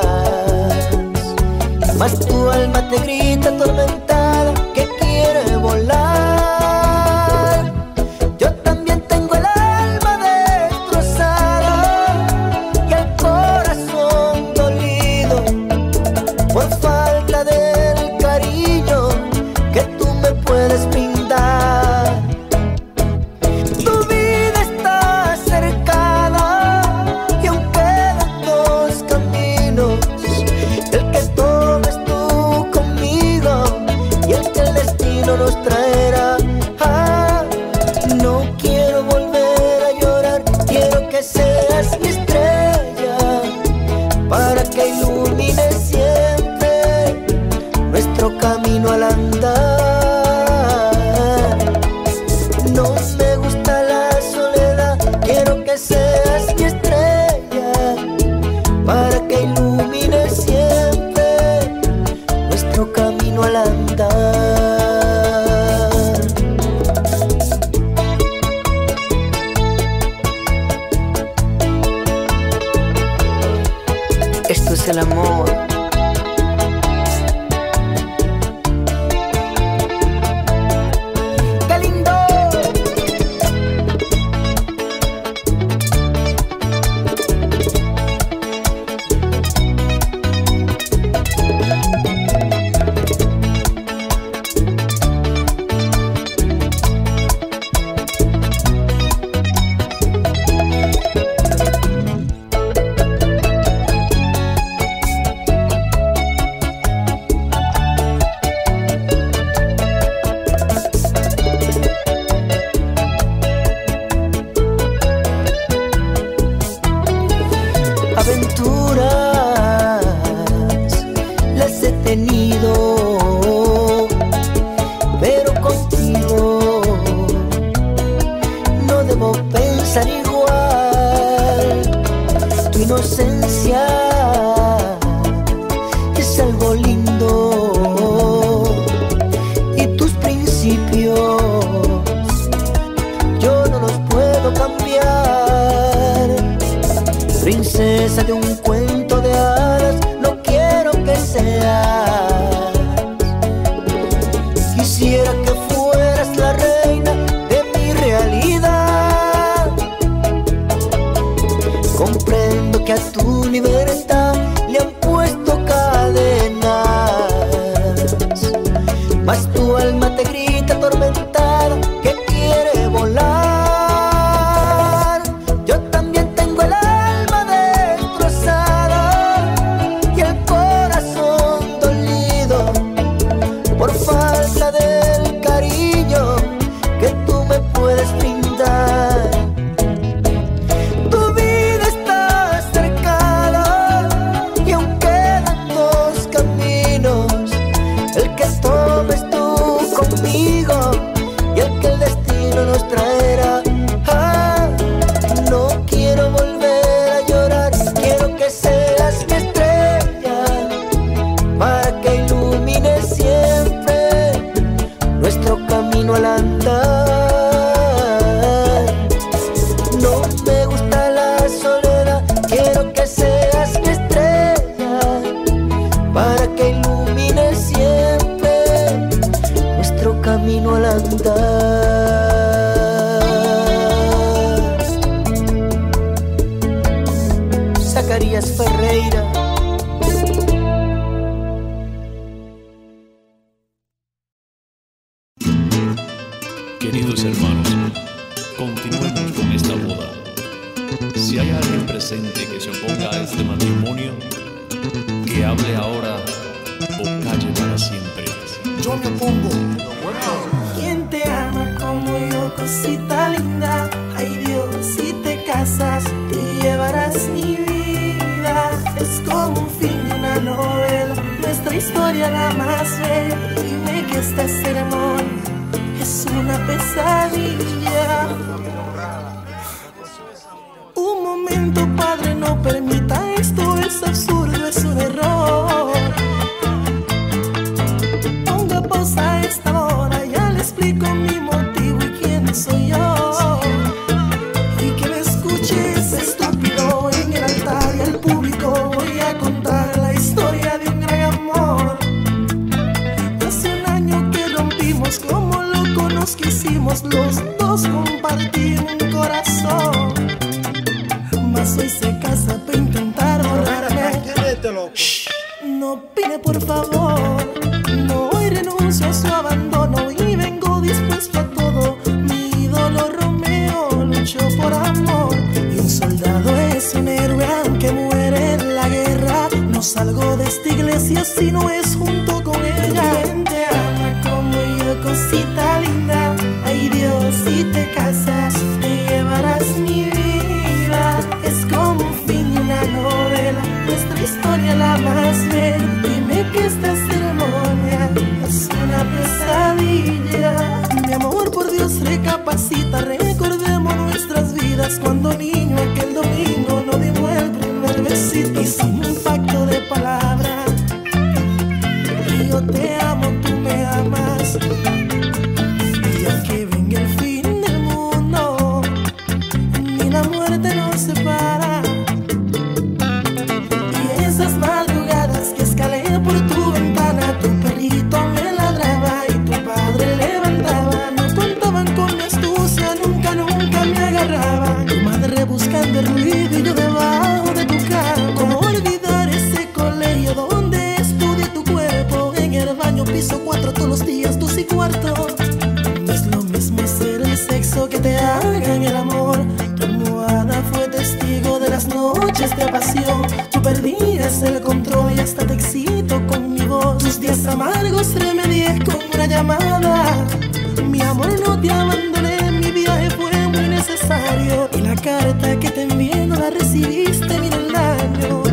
mas tu alma te grita atormentada que quiere volar. Yo también tengo el alma destrozada y el corazón dolido por falta del cariño que tú me puedes brindar. Tu vida está cercada y aún quedan dos caminos, el que tomes tú conmigo y el que el destino nos traerá. Ah, no quiero volver a llorar, quiero que seas mi estrella para que ilumine siempre nuestro camino al andar. No me gusta la soledad, quiero que seas mi estrella para que ilumine siempre nuestro camino al andar. Esto es el amor. ¡Qué lindo! Aventuras las he tenido, pero contigo no debo pensar igual. Tu inocencia es algo lindo y tus principios yo no los puedo cambiar. Princesa de un cuento de hadas, no quiero que seas. Elías Ferreira. Queridos hermanos, continuemos con esta boda. Si hay alguien presente que se oponga a este matrimonio, que hable ahora o calle para siempre. Yo me opongo. ¿Quién te ama como yo, cosita linda? Ay Dios, si te casas, te llevarás mi vida. Es como un fin de una novela, nuestra historia la más bella. Dime que esta ceremonia es una pesadilla. Un momento, padre, no permita esto, es absurdo, es un error. Ponga pausa a esta hora, ya le explico mi motivo y quién soy yo. Y que me escuches, estúpido, en el altar y al público voy a contar la historia de un gran amor. Hace un año que rompimos, como locos nos quisimos, los dos compartir un corazón. Mas hoy se casa para intentar borrarme. No opine por favor, no hoy renuncio a su abandono y vengo dispuesto a todo. Mi ídolo Romeo luchó por amor y un soldado es un héroe aunque muere en la guerra. No salgo de esta iglesia si no es junto con ella. ¿Quién te ama como yo, cosita linda? Ay Dios, si te casas te llevarás mi vida. Es como un fin de una novela, nuestra historia la más bella. Dime que esta ceremonia es una pesadilla. Mi amor, por Dios, recapacita, recordemos nuestras vidas. Cuando niño aquel domingo nos dimos el primer besito. Hicimos un pacto de palabra, y yo te amo, tú me amas. Y aunque venga el fin del mundo, ni la muerte nos separa. Y esas madrugadas que escalé por tu ventana, tu perrito me ladraba y tu padre levantaba. No contaban con mi astucia, nunca, nunca me agarraba. Tu madre buscando el ruido y yo debajo de tu cama. ¿Cómo olvidar ese colegio donde estudié tu cuerpo? En el baño piso 4 todos los días, 2 y cuarto. No es lo mismo hacer el sexo que te hagan el amor. Tu almohada fue testigo de las noches de pasión. Tú perdías el control y hasta te excito con mi voz. Tus días amargos remedié con una llamada. Mi amor, no te abandoné, mi viaje fue muy necesario. Y la carta que te envié no la recibiste, mira el daño.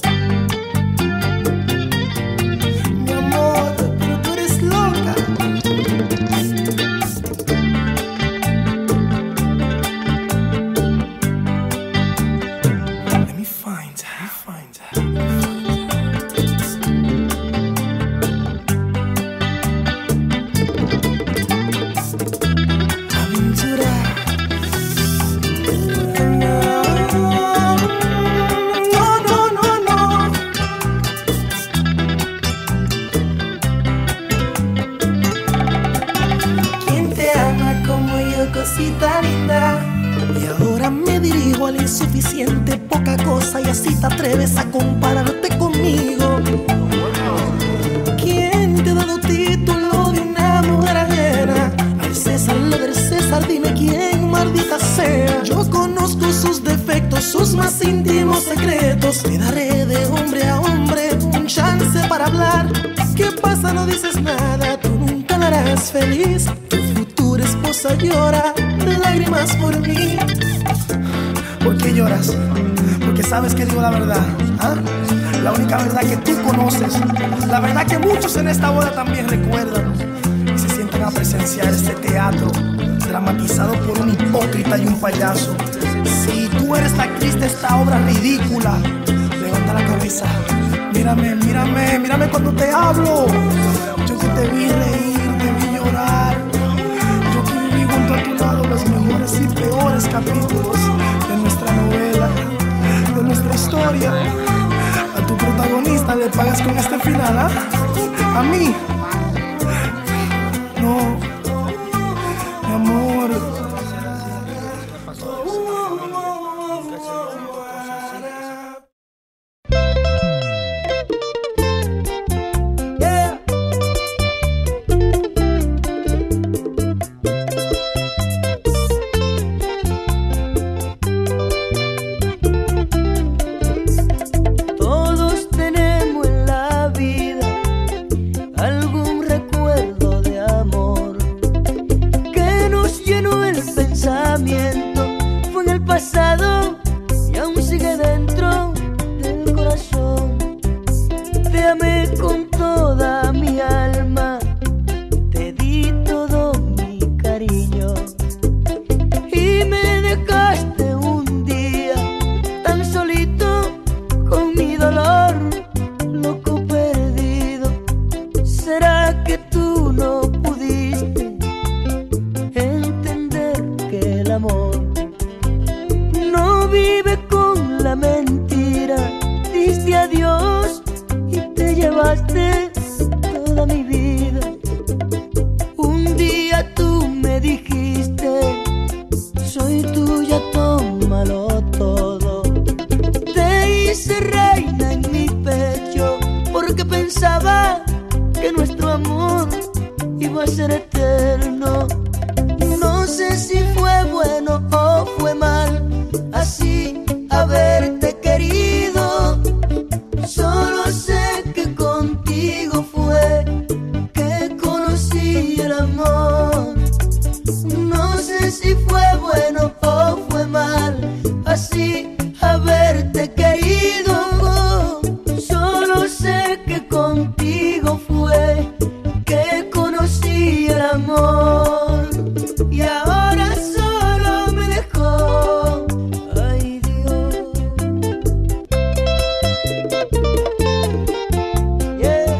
Mi amor, pero tú eres loca. Let me find Aventura. No. ¿Quién te ama como yo, cosita linda? Y ahora me dirijo al insuficiente, poca cosa, y así te atreves a compararte conmigo. ¿Quién te ha dado título de una mujer ajena? Al César lo del César, dime quién, maldita sea. Yo conozco sus defectos, sus más íntimos secretos. Te daré de hombre a hombre un chance para hablar. ¿Qué pasa? No dices nada, tú nunca la harás feliz. Tu futura esposa llora de lágrimas por mí. ¿Por qué lloras? Porque sabes que digo la verdad, ¿ah? La única verdad que tú conoces, la verdad que muchos en esta boda también recuerdan y se sienten a presenciar este teatro dramatizado por un hipócrita y un payaso. Si tú eres la actriz de esta obra ridícula, levanta la cabeza, mírame cuando te hablo. Yo que te vi reír, te vi llorar, yo que viví junto a tu lado los mejores y peores capítulos de nuestra novela, de nuestra historia. A tu protagonista le pagas con este final, ¿ah? A mí no. llevaste toda mi vida. Un día tú me dijiste, soy tuya, tómalo todo. Te hice reina en mi pecho porque pensaba que nuestro amor iba a ser eterno. No sé si fue bueno o fue mal así haberte querido. Solo sé que contigo fue que conocí el amor. No sé si fue bueno o fue mal así haberte querido. Solo sé que contigo fue que conocí el amor. Y ahora solo me dejó, ay Dios. Yeah.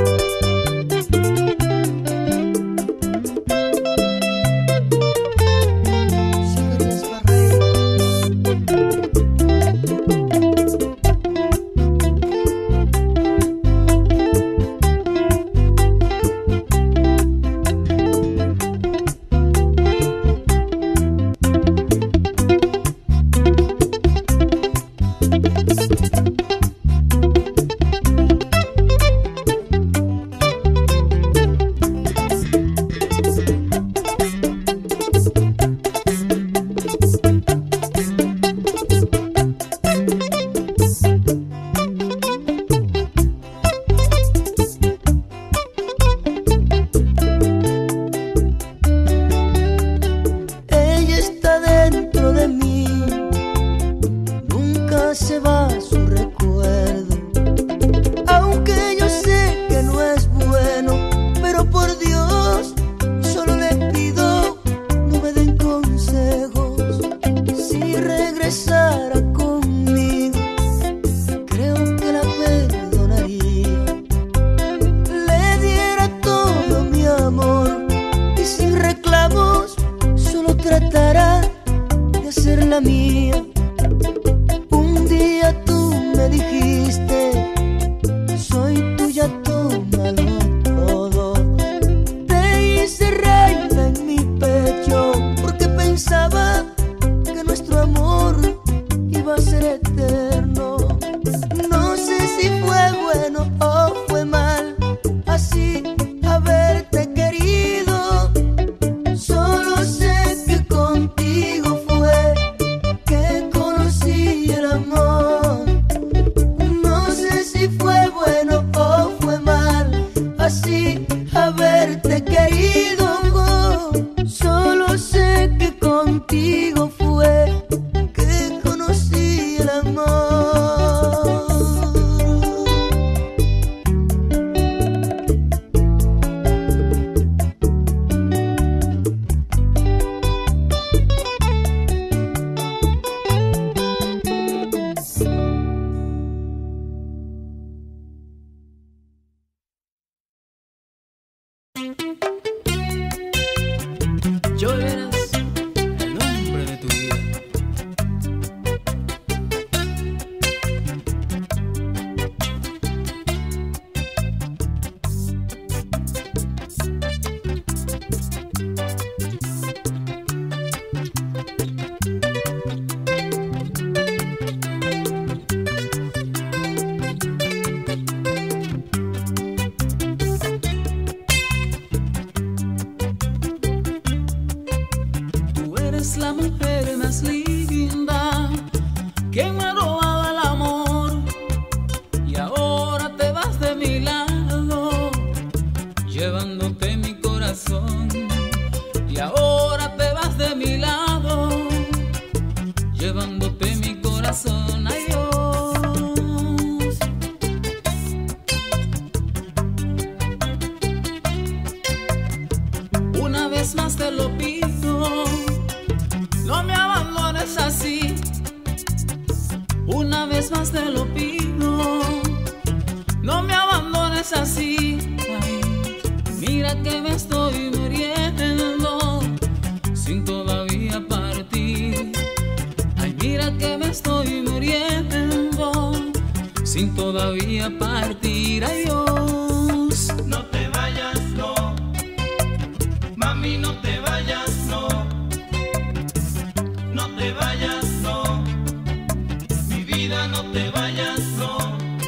Sígueles, ella está dentro de mí, nunca se va su recuerdo. Aunque yo sé que no es bueno, pero por Dios solo le pido no me den consejos. Si regresara conmigo, creo que la perdonaría. Le diera todo mi amor y sin reclamos solo tratará de hacerla mía. Un día tú me dijiste, soy tuya, tómalo todo. Te hice reina en mi pecho porque pensaba que nuestro amor iba a ser eterno. No sé si fue bueno o fue mal así haberte querido. Solo sé que contigo fue que conocí el amor. No sé si fue bueno o fue mal así haberte querido. Solo sé que contigo fue que conocí el amor. Yo eras el hombre de tu vida. Tú eres la mujer más linda que me ha robado el amor, y ahora te vas de mi lado, llevándote mi corazón. Y ahora te vas de mi lado, llevándote mi corazón. Ay, Dios. Una vez más te lo pido, no me abandones así. Una vez más te lo pido, no me abandones así. Ay, mira que me estoy muriendo sin todavía partir. Ay, mira que me estoy muriendo sin todavía partir. Adiós. No te vayas, no. Mami, no te vayas, no. No te vayas, no. Mi vida, no te vayas, no.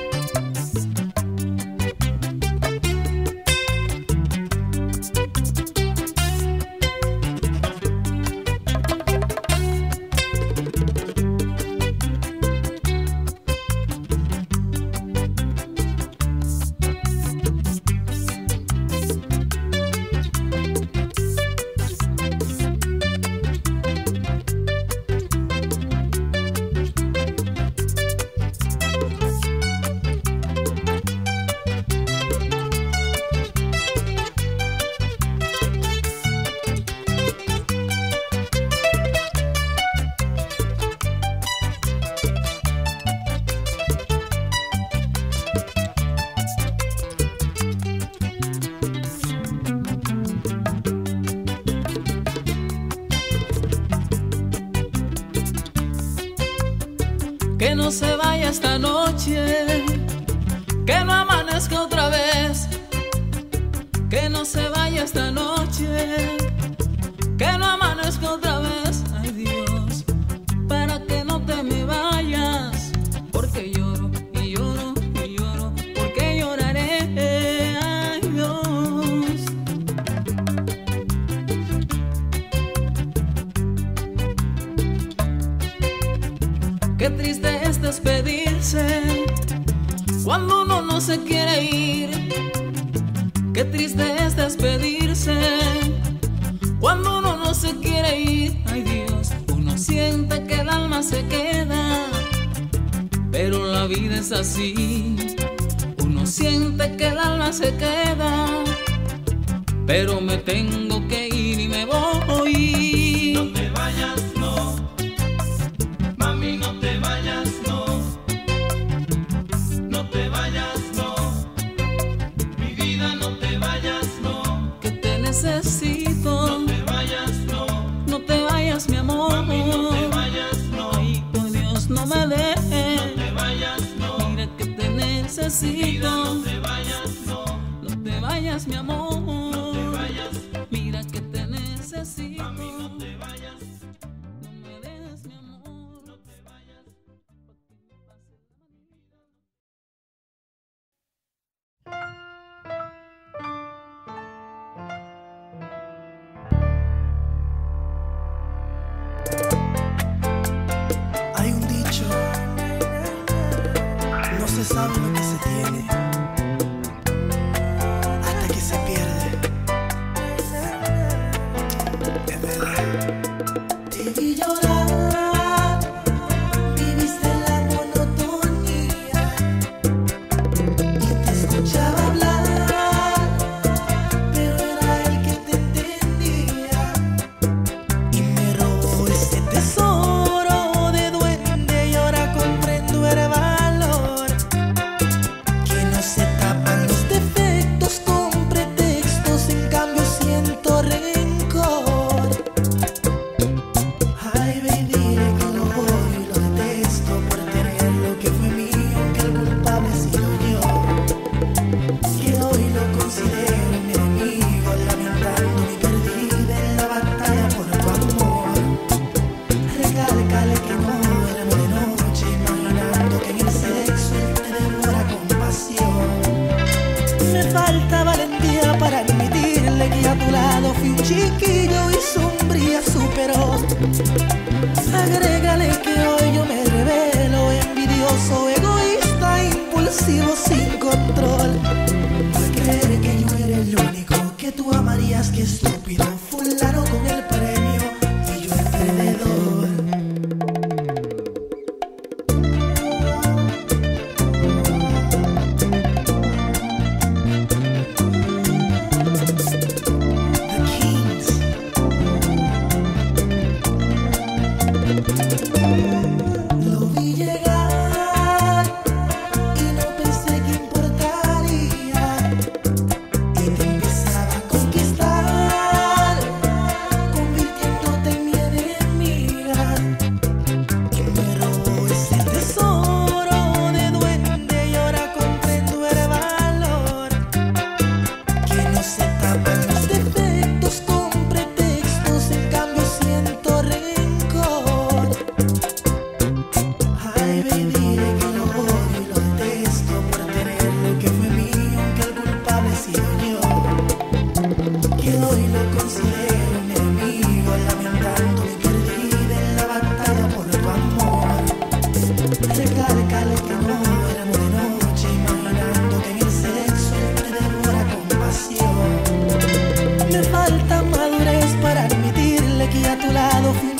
Que no se vaya esta noche, que no amanezca otra vez. Que no se vaya esta noche, que no amanezca otra vez. Ay Dios, para que no te me vayas, porque lloro y lloro y lloro, porque lloraré. Ay Dios. Qué triste es despedirse cuando uno no se quiere ir. Qué triste es despedirse cuando uno no se quiere ir. Ay Dios, uno siente que el alma se queda, pero la vida es así. Uno siente que el alma se queda, pero me tengo que ir y me voy. No te vayas, no. Mami, no te vayas, no. No te vayas, no. Mi vida, no te vayas, no. Que te necesito. No te vayas, no. No te vayas, mi amor. Mami, no te vayas, no. Ay, por Dios, no me dejes. No te vayas, no. Mira que te necesito. Mi vida, no te vayas, no. No te vayas, mi amor. No te vayas. Mira que te necesito. Mami, no te vayas. No me dejes, mi amor. No te vayas. Hay un dicho, no se sabe lo que se tiene hasta que se pierde. Es verdad. Te vi llorar, viviste la monotonía y te escuchaba hablar, pero era el que te entendía y me robó ese tesoro de duende y ahora comprendo el valor, que no se tapan los defectos con pretextos, en cambio siento rencor. Ay, baby, dile que lo odio y lo detesto por tener lo que fue mío, que el culpable he sido yo, que hoy lo considero mi enemigo, lamentando mi perdida en la batalla por tu amor. Recálcale que no duerme de noche, imaginando que en el sexo él te devora con pasión. Me falta valentía para admitirle que a tu lado fui un chiquillo y sombría superó. Agrégale que hoy yo me revelo, envidioso, egoísta, impulsivo, sin control. Por creer que yo era el único que tú amarías, que estúpido, fulano con el premio y yo el perdedor. The Kings. Lo vi llegar y no pensé que importaría, y te empezaba a conquistar, convirtiéndote en mi enemiga, y me robó ese tesoro de duende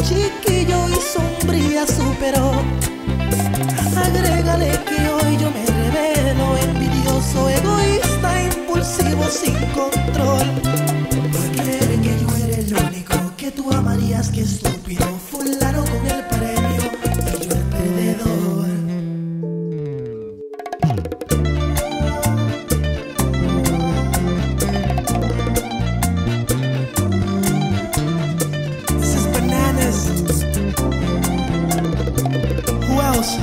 chiquillo y sombría superó. Agrégale que hoy yo me revelo, envidioso, egoísta, impulsivo, sin control. Por creer que yo era el único que tú amarías, que estúpido, fulano con el premio y yo el perdedor. Esas bananas. Who else?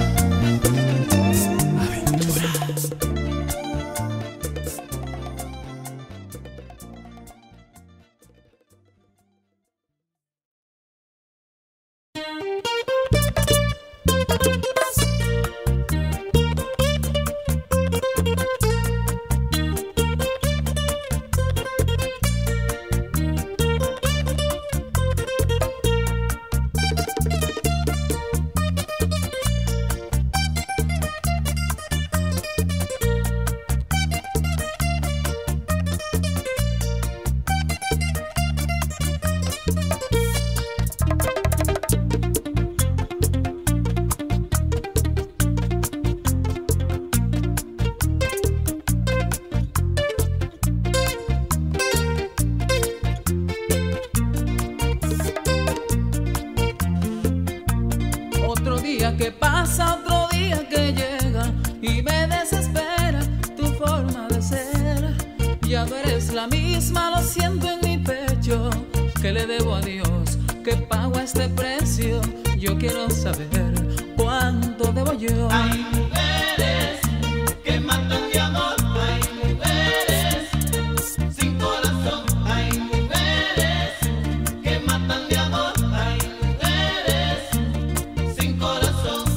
Otro día que pasa, otro día que llega y me desespera tu forma de ser. Ya no eres la misma, lo siento en mi pecho. ¿Qué le debo a Dios? ¿Qué pago este precio? Yo quiero saber cuánto debo yo. Hay mujeres que matan de amor, hay mujeres sin corazón, hay mujeres que matan de amor, hay mujeres sin corazón.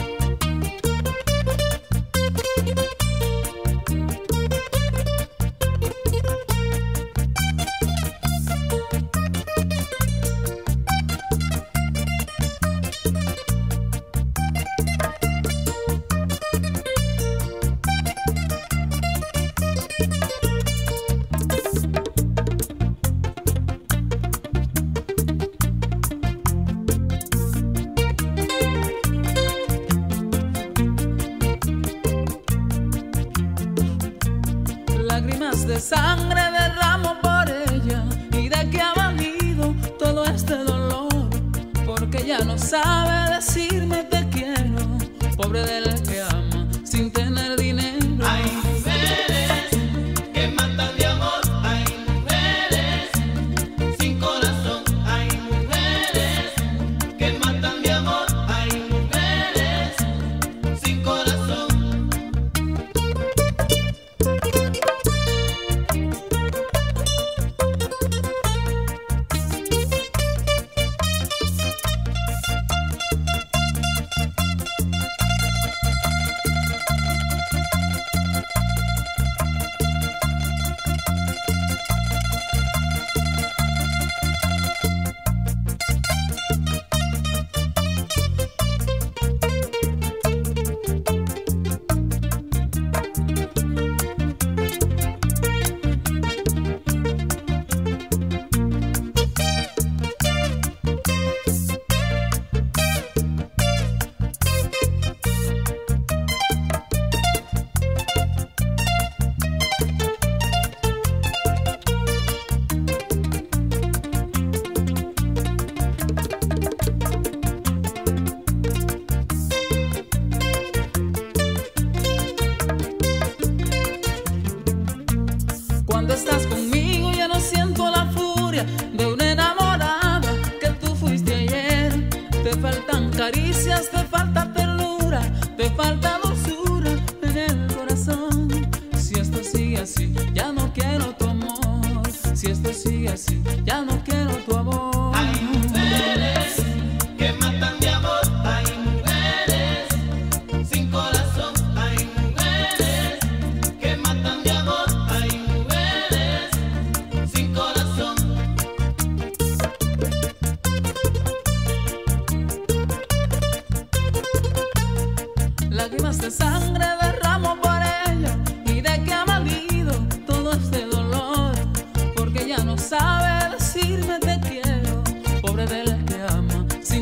Lágrimas de sangre derramo por ella. ¿Y de qué ha valido todo este dolor? Porque ya no sabe decirme te quiero. Pobre del que ama sin tener dinero. Hay mujeres que matan de amor, hay mujeres sin corazón, hay mujeres que matan de amor, hay mujeres sin corazón. Cuando estás conmigo ya no siento la furia de una enamorada que tú fuiste ayer. Te faltan caricias, te falta ternura, te falta dulzura en el corazón. Si esto sigue así, ya no quiero tu amor. Si esto sigue así, ya no quiero tu amor. Hay mujeres que matan de amor, hay mujeres sin corazón, hay mujeres que matan de amor, hay mujeres sin corazón. Lágrimas de sangre derramo por ella. ¿Y de qué ha valido todo este dolor? Porque ya no sabe decirme te quiero. Pobre del que ama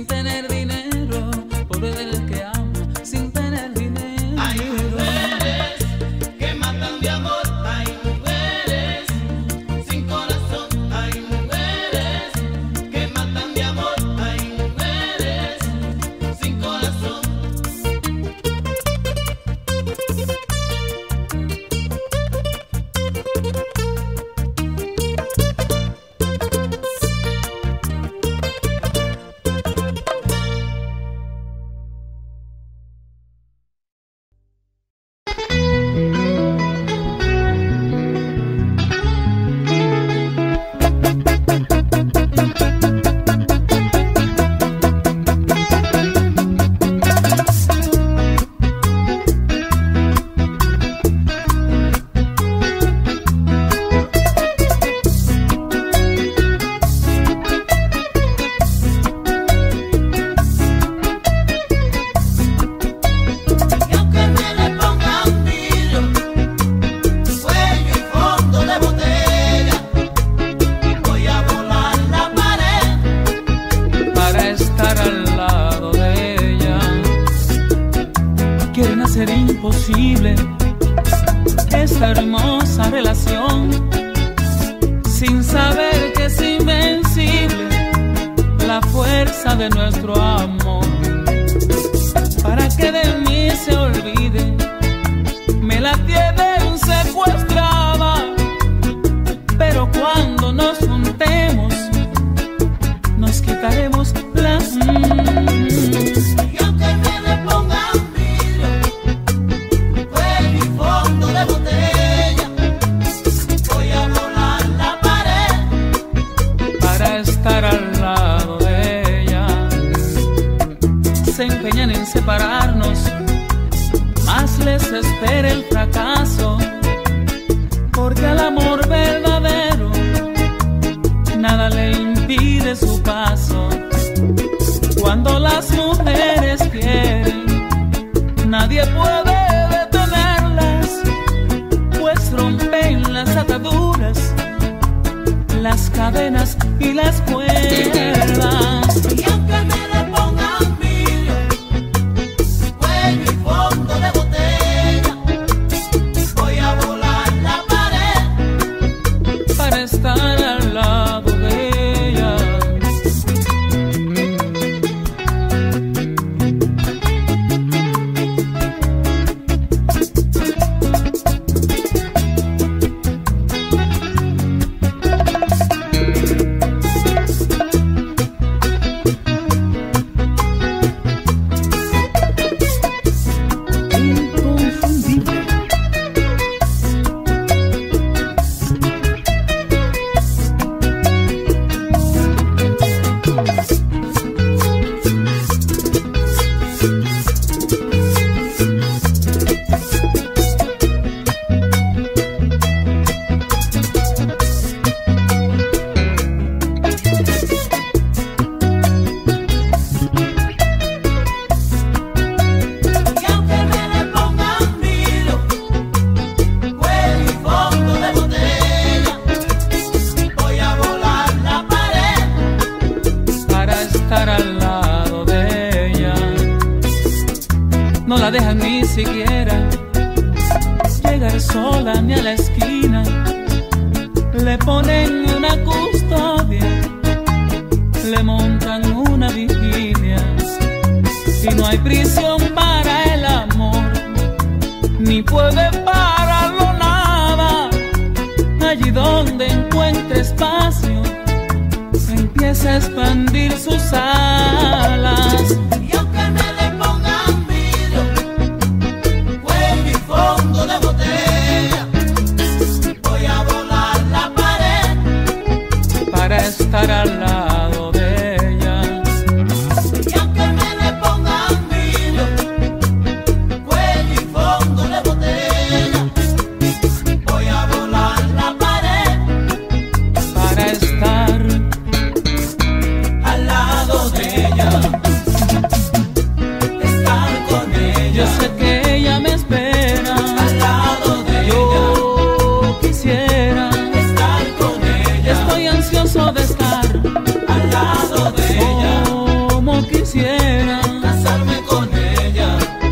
imposible esta hermosa relación, sin saber que es invencible la fuerza de nuestro amor. Para que de mí se olvide, me la tienen secuestrada, pero cuando nos juntemos nos quitaremos las Y aunque me le pongan vidrio, cuello y fondo de botella, voy a volar la pared para estar al lado de ella. Se empeñan en separarnos, más les espera el fracaso, porque al amor verdadero nada le impide su paso. Cuando las mujeres quieren, nadie puede detenerlas, pues rompen las ataduras, las cadenas y las cuerdas. Y aunque me le pongan vidrio, cuello y fondo de botella, voy a volar la pared Para estar al lado de ella. Inconfundible. Y aunque me le pongan vidrio, cuello y fondo de botella, voy a volar la pared Para estar al lado de ella. No la dejan ni siquiera llegar sola ni a la esquina, le ponen una custodia, le montan una vigilia, y no hay prisión para el amor, ni puede pararlo nada. Allí donde encuentre espacio, empieza a expandir sus alas. Y aunque me le pongan vidrio, cuello y fondo de botella, voy a volar la pared Para estar al lado de ella. Y aunque me le pongan vidrio, cuello y fondo de botella, voy a volar la pared Para estar al lado de ella, estar con ella. Yo sé que ella me espera, Al lado de ella, yo quisiera estar con ella. Estoy ansioso de estar Al lado de ella, como quisiera. casarme con ella.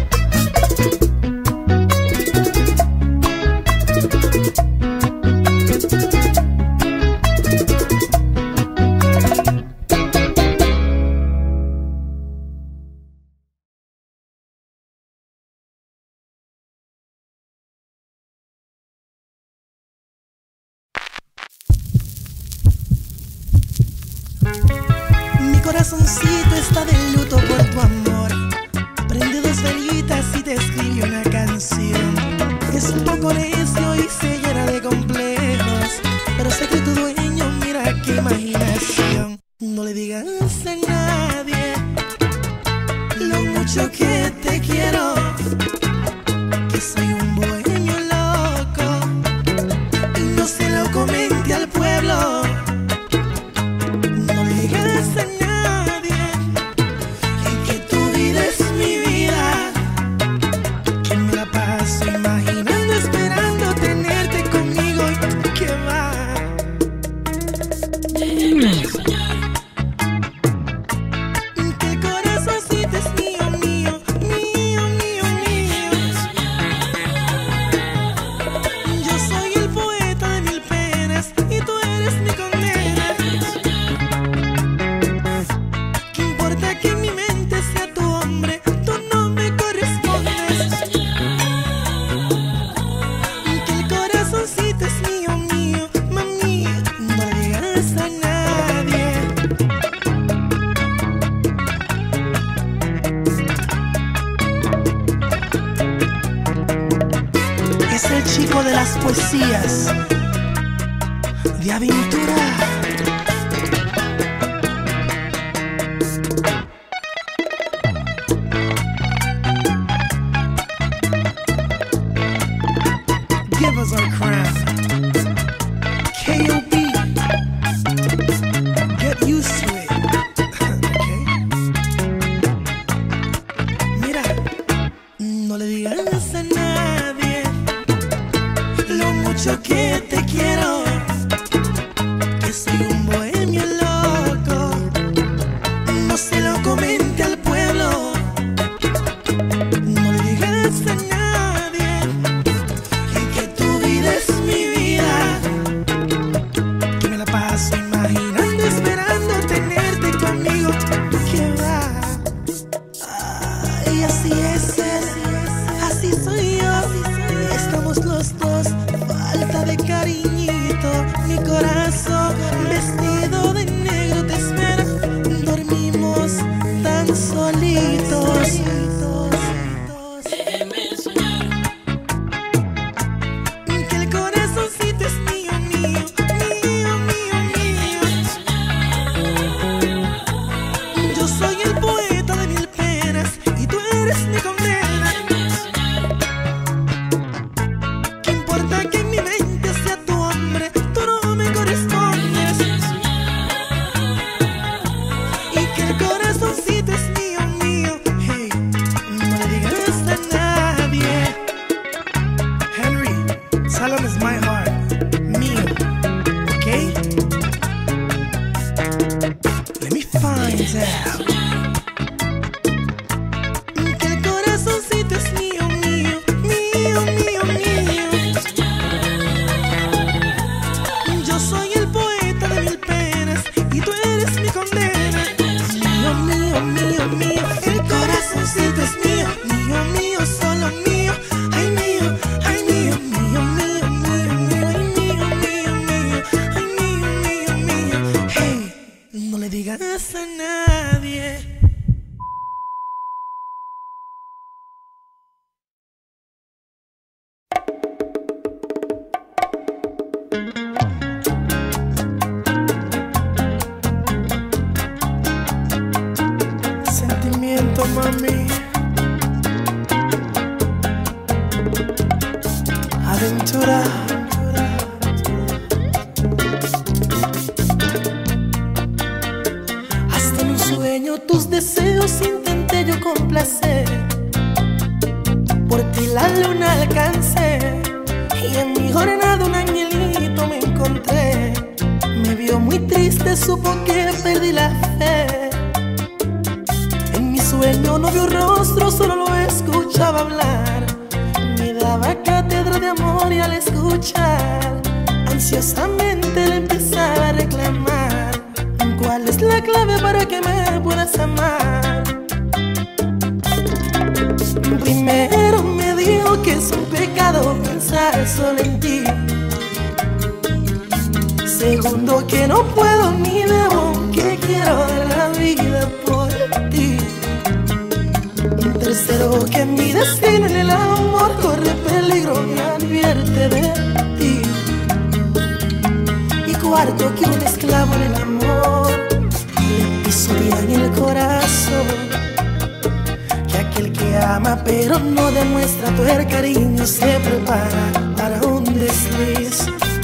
Mi corazoncito está de luto por tu amor. Prende dos velitas y te escribe una canción. Es un poco necio y se llena de complejos, pero sé que tu dueño, mira qué imaginación. No le digas a nadie lo mucho que te quiero, que soy un bohemio loco, y no se lo comente al pueblo. No le digas a nadie las poesías de aventura. Give us our crown. K.O.B. Get used to it. Okay. Mira, no le digas a nadie lo mucho que te quiero, que soy un bohemio loco. No se lo comente al pueblo. No le digas a nadie que tu vida es mi vida, que me la paso imaginando, esperando tenerte conmigo. Que va, ay, así es, así soy yo. Estamos los dos, falta de cariñito. Mi corazón vestido de negro te espera. Dormimos tan solitos. Déjeme soñar. Que el corazoncito es mío, mío, mío, mío, mío. Yo soy el poeta de mil penas y tú eres mi condena. ¿Qué importa que en mi mente sea tu hombre? Tú no me correspondes. Y que el corazoncito es mío, mío. Hey, no le digas a nadie. Henry, Salem is my heart, mío, okay? Let me find out. Que el corazoncito es mío, mío, mío, mío, mío. Yo soy el poeta de mil penas y tú eres mi condena. Mío, mío, mío, mío. El corazoncito es mío, mío, mío, solo mío. Ay, mío, ay, mío, mío, mío, mío, mío, ay, mío, mío, mío, ay, mío, mío, mío. Hey, no le digas a nadie. Sentimiento, mami. Aventura. Hasta en un sueño tus deseos intenté yo complacer. Por ti la luna alcancé y en mi jornada un angelito me encontré. Me vio muy triste, supo que perdí la fe. En mi sueño no vio rostro, solo lo escuchaba hablar. Me daba cátedra de amor y al escuchar ansiosamente le empezaba a reclamar. ¿Cuál es la clave para que me puedas amar? Primero me dijo que es un pecado pensar solo en ti. Segundo, que no puedo ni debo, que quiero dar la vida por ti. Tercero, que mi destino en el amor corre peligro, me advierte de ti. Y cuarto, que un esclavo en el amor le pisotea en el corazón. Que aquel que ama pero no demuestra todo el cariño se prepara para un desliz.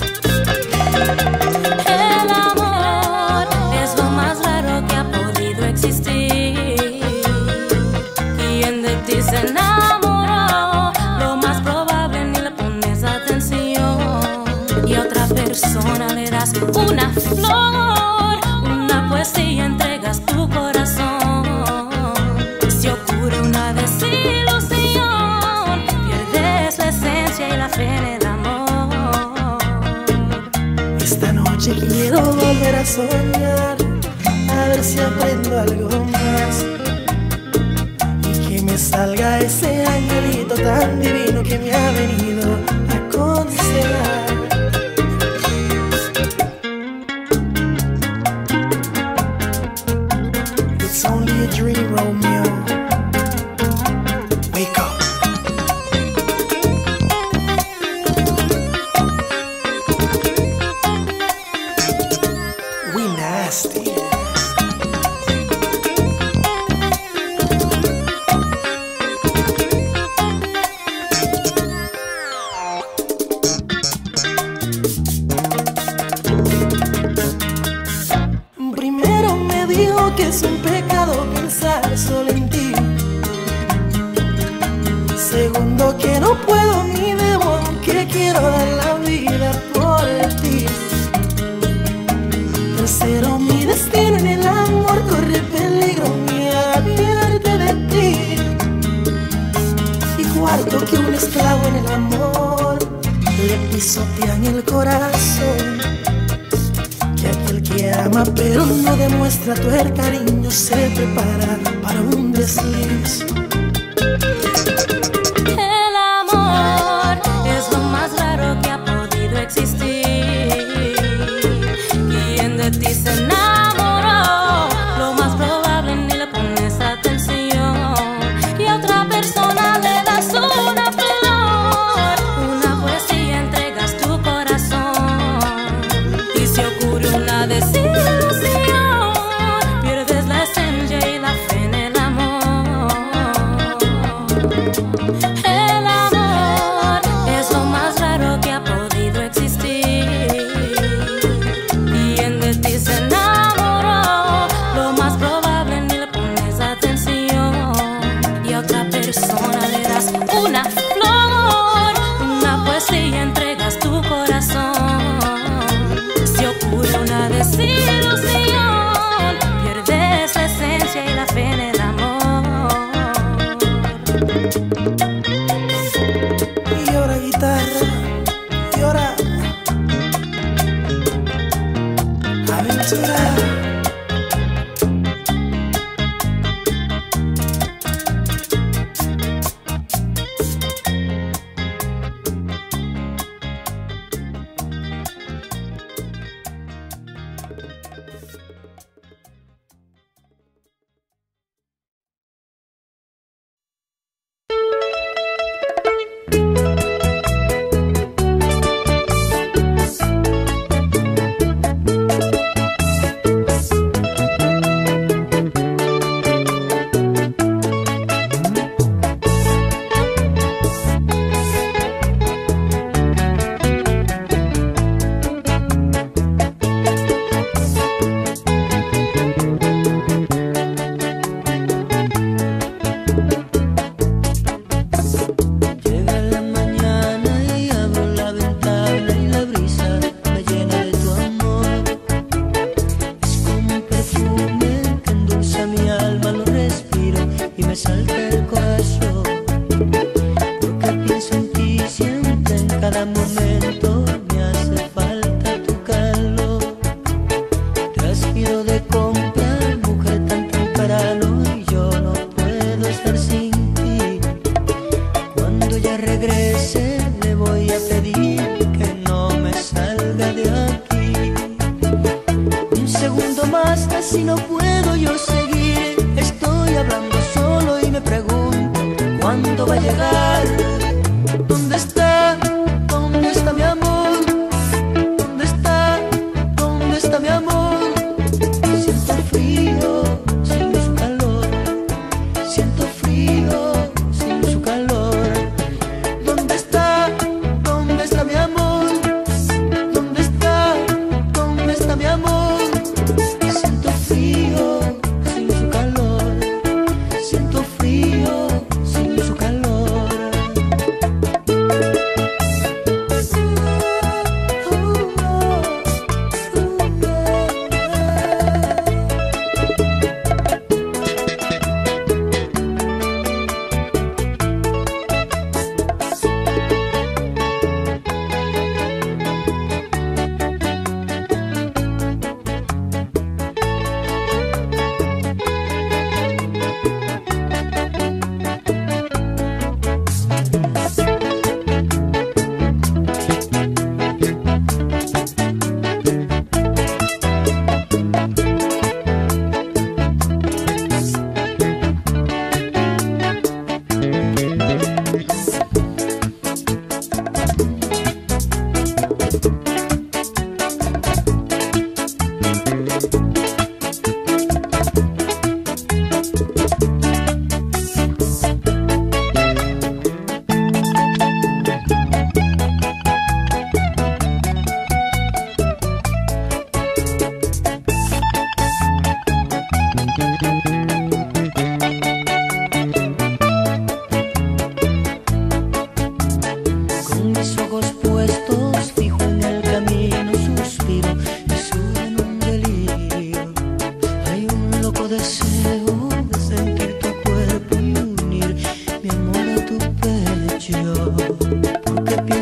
El amor es lo más raro que ha podido existir. Quien de ti se enamoró, lo más probable ni le pones atención. Y a otra persona le das una flor, una poesía, entregas tu corazón. Si ocurre una desilusión, pierdes la esencia y la fe en el amor. Esta noche quiero volver a soñar, a ver si aprendo algo más. Y que me salga ese angelito tan divino que me ha venido a aconsejar. It's only a dream, Romeo. Wake up. mundo que no puedo ni debo, aunque quiero dar la vida por ti. Tercero, mi destino en el amor corre peligro, me advierte de ti. Y cuarto, que un esclavo en el amor le pisotean el corazón. Que aquel que ama pero no demuestra tu el cariño se prepara para un desliz. El amor es lo más raro que ha podido existir. Quien de ti se enamoró, lo más probable ni le pones atención. Y a otra persona le das una flor, una poesía, entregas tu corazón. Y si ocurre una desilusión, pierdes la esencia y la fe en el amor. El amor es lo más raro que ha podido existir. Quien de ti se enamoró, lo más probable ni le pones atención. Y a otra persona le das una flor, una poesía, entregas tu corazón. Si ocurre una desilusión, pierdes la esencia y la fe en el amor. Y llora guitarra, llora aventura. Llega la mañana y abro la ventana y la brisa me llena de tu amor. Es como un perfume que endulza mi alma, lo respiro y me salta el corazón. Porque pienso en ti siempre, en cada momento me hace falta tu calor. Te has ido de compras, mujer, tan temprano y yo no puedo estar sin ti. Cuando ya regrese le voy a pedir que no me salga de aquí. Un segundo más, así no puedo yo seguir. Estoy hablando solo y me pregunto ¿cuándo va a llegar? ¿Dónde está? ¿Dónde está mi amor? ¿Dónde está? ¿Dónde está mi amor? Siento frío sin su calor. Siento frío sin su calor. ¿Dónde está? ¿Dónde está mi amor? ¿Dónde está? ¿Dónde está mi amor? Siento frío sin su calor. Siento frío sin su calor.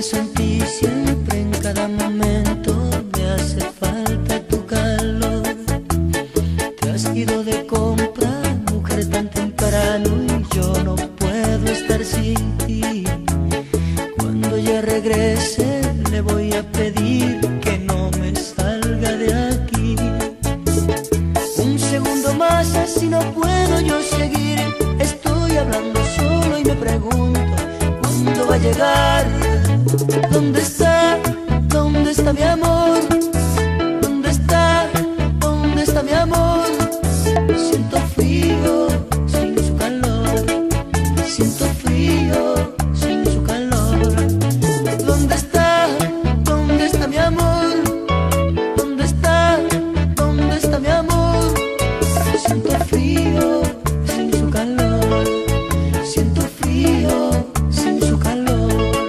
pienso en ti siempre, en cada momento me hace falta tu calor. Te has ido de compra, mujer, tan temprano y yo no puedo estar sin ti. Cuando ya regrese le voy a pedir que no me salga de aquí. Un segundo más, así no puedo yo seguir. Estoy hablando solo y me pregunto ¿cuándo va a llegar? ¿Dónde está? ¿Dónde está mi amor? ¿Dónde está? ¿Dónde está mi amor? Siento frío sin su calor. Siento frío sin su calor. ¿Dónde está? ¿Dónde está mi amor? ¿Dónde está? ¿Dónde está mi amor? Siento frío sin su calor. Siento frío sin su calor.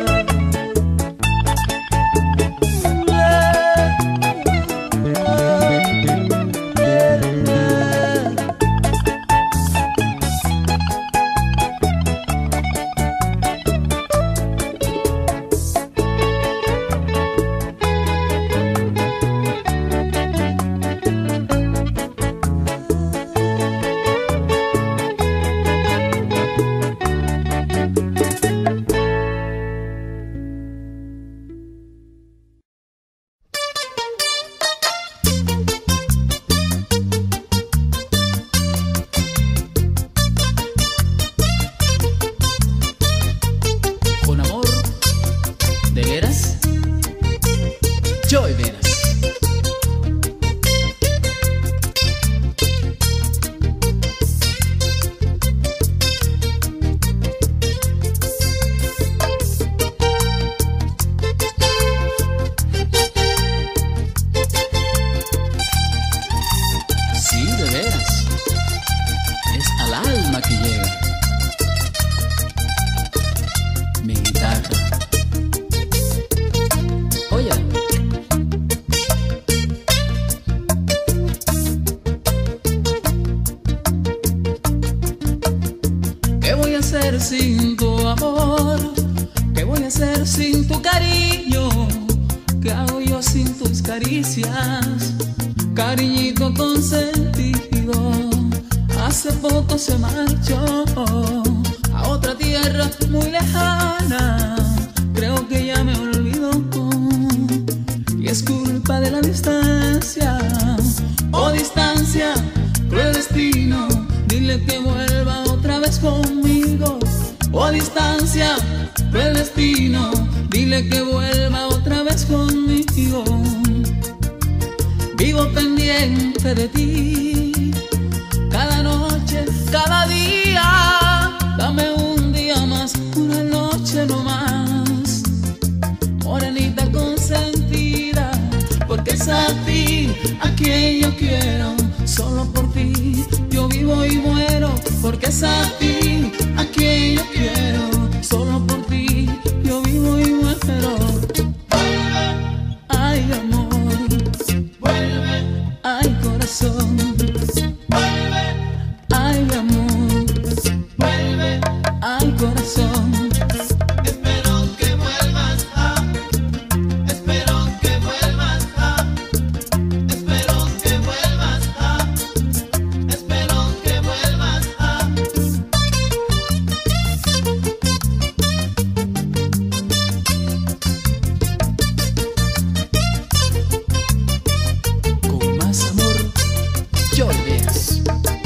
Con amor, ¿de veras? Yo de veras. Sí, de veras. Es al alma que llega mi guitarra. Oye, ¿qué voy a hacer sin tu amor? ¿Qué voy a hacer sin tu cariño? ¿Qué hago yo sin tus caricias? Cariñito consentido, hace poco se marchó a otra tierra muy lejana. Creo que ya me olvidó y es culpa de la distancia. Oh distancia, cruel destino, dile que vuelva otra vez conmigo. Oh distancia, cruel destino, dile que vuelva otra vez conmigo. Vivo pendiente de ti, cada noche, cada día. Dame un día más, una noche no más. Morenita consentida, porque es a ti a quien yo quiero. Solo por ti yo vivo y muero, porque es a ti a quien yo quiero. Solo por ti yo vivo y muero. Ay, amor, vuelve. Ay, corazón, vuelve. Ay, amor, vuelve. Ay, corazón. Espero que vuelvas, espero que vuelvas, espero que vuelvas, espero que vuelvas. Con más amor, yo veas.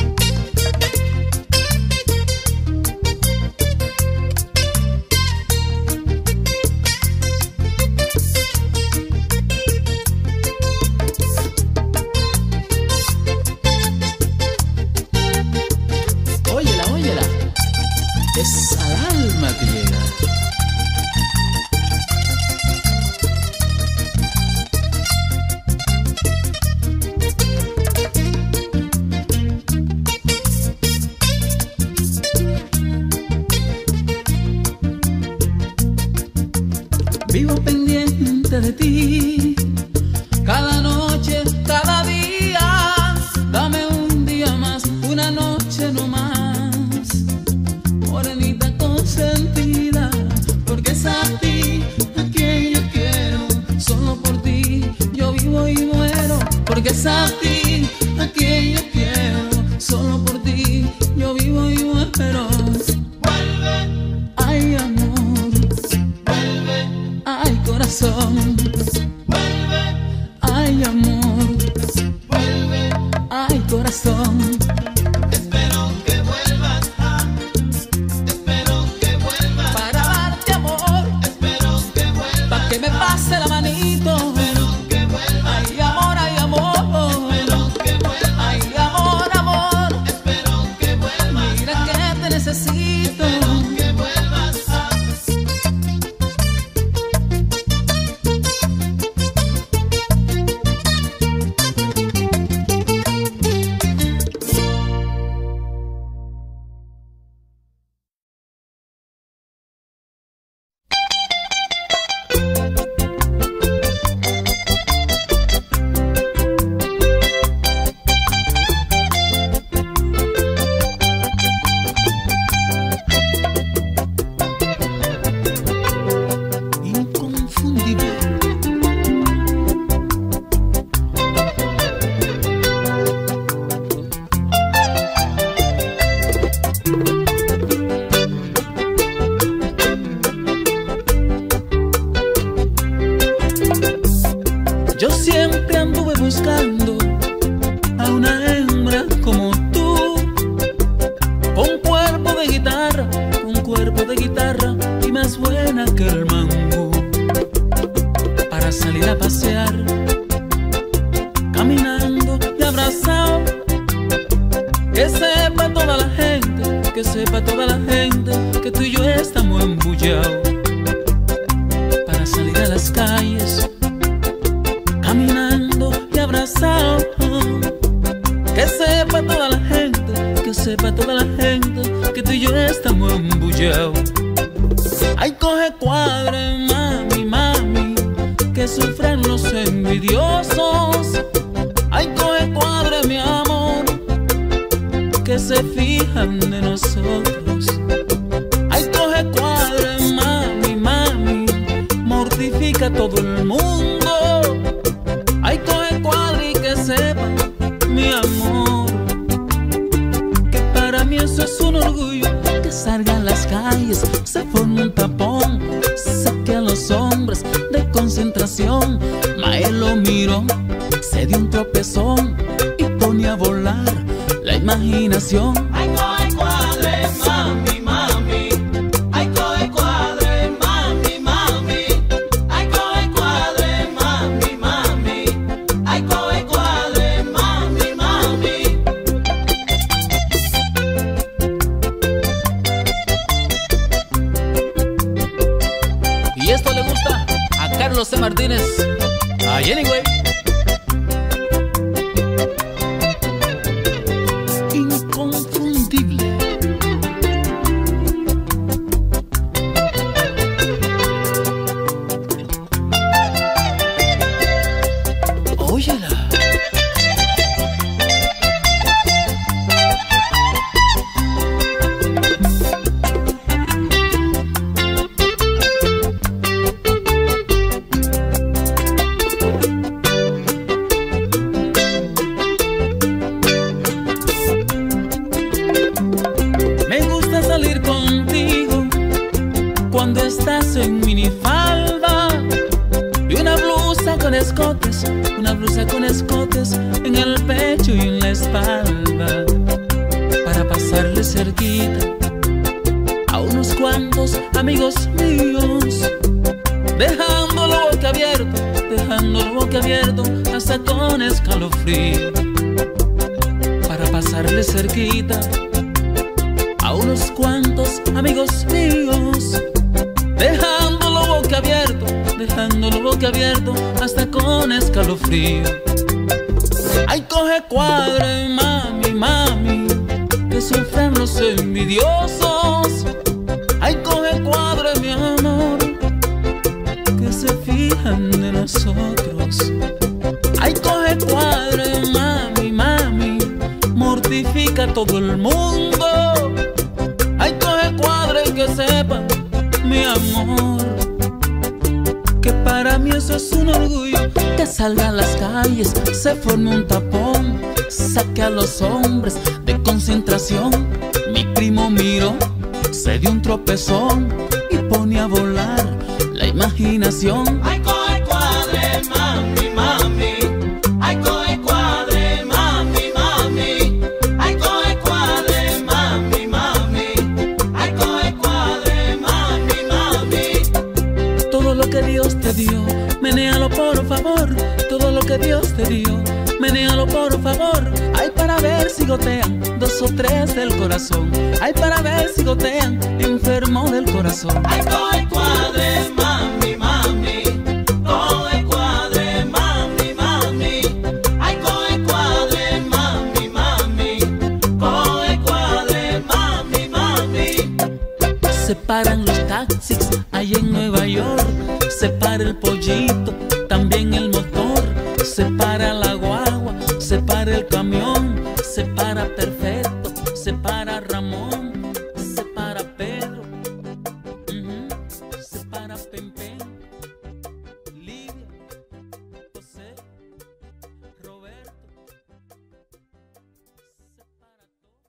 Óyela, óyela, es al alma que llega. Vivo pendiente de ti, cada noche, cada día. Dame un día más, una noche no más. Morenita consentida, porque es a ti a quien que es a ti a quien yo quiero, solo por ti yo vivo y muero. Vuelve, Ay, amor, vuelve, ay, corazón, vuelve, ay, amor, vuelve. ay, corazón. Espero que vuelvas, espero que vuelvas, Para darte amor, espero que vuelvas, pa' que me pase la manito. espero que vuelvas, Ay, amor, ay, amor, espero que vuelvas, ay, amor, amor. espero que vuelvas, Mira que te necesito. espero que vuelvas. Inconfundible. Yo siempre anduve buscando a una hembra como tú, con cuerpo de guitarra y más buena que el mango, para salir a pasear, caminando y abrazado. Que sepa toda la gente, que sepa toda la gente que tú y yo estamos embullados, para salir a las calles, caminando y abrazado. Que sepa toda la gente, que sepa toda la gente que tú y yo estamos embullados. Ay, coge cuadre, mami, mami, que sufren los envidiosos. Ay, coge cuadre, mi amor, que se fijan de nosotros. Ay, coge cuadre, mami, mami, mortifica a todo el mundo. Ay, coge cuadre y que sepa, mi amor, que para mí eso es un orgullo. Que salgan las calles, se forma un tapón, saque a los hombres de concentración. Mael lo miró, se dio un tropezón y pone a volar la imaginación. Ay, coge cuadre, mami, mami. Ay, coge cuadre, mami, mami. Ay, coge cuadre, mami, mami. Ay, coge cuadre, mami, mami. Y esto le gusta a Carlos C. Martínez, a Jenny Way. Inconfundible. Óyela. Me gusta salir contigo cuando estás en minifalda y una blusa con escotes en el pecho y en la espalda, para pasarle cerquita a unos cuantos amigos míos, dejándolo boca abierto hasta con escalofrío, para pasarle cerquita a unos cuantos amigos míos, dejándolo boca abierto hasta con escalofrío. Ay, coge cuadre, mami, mami, que sufren los envidiosos. Ay, coge cuadre, mi amor, que se fijan de nosotros. Ay, coge cuadre, mami, mami, mortifica a todo el mundo. Ay, coge cuadre y que sepa, mi amor, que para mí eso es un orgullo. Que salga a las calles, se forme un tapón, saque a los hombres de concentración. Mi primo miró, se dio un tropezón y pone a volar la imaginación. Ay, coge cuadre, mami, mami. Ay, coge cuadre, mami, mami. Ay, coge cuadre, mami, mami. Ay, coge cuadre, mami, mami. Todo lo que Dios te dio, menéalo por favor. Todo lo que Dios te dio, menéalo por favor. Ay, para ver si gotean 2 o 3 del corazón. Ay, para ver si gotean enfermo del corazón. Ay, coge cuadre, mami, mami. Coge cuadre, mami, mami. Ay, coge cuadre, mami, mami. Coge cuadre, mami, mami. Se paran los taxis ahí en Nueva York. Se para el pollito, también el motor. Se para la guagua, se para el camión. Se para Perfecto, se para Ramón. Se para Pedro, se para Pempen, Lidia, José, Roberto. Se para todo.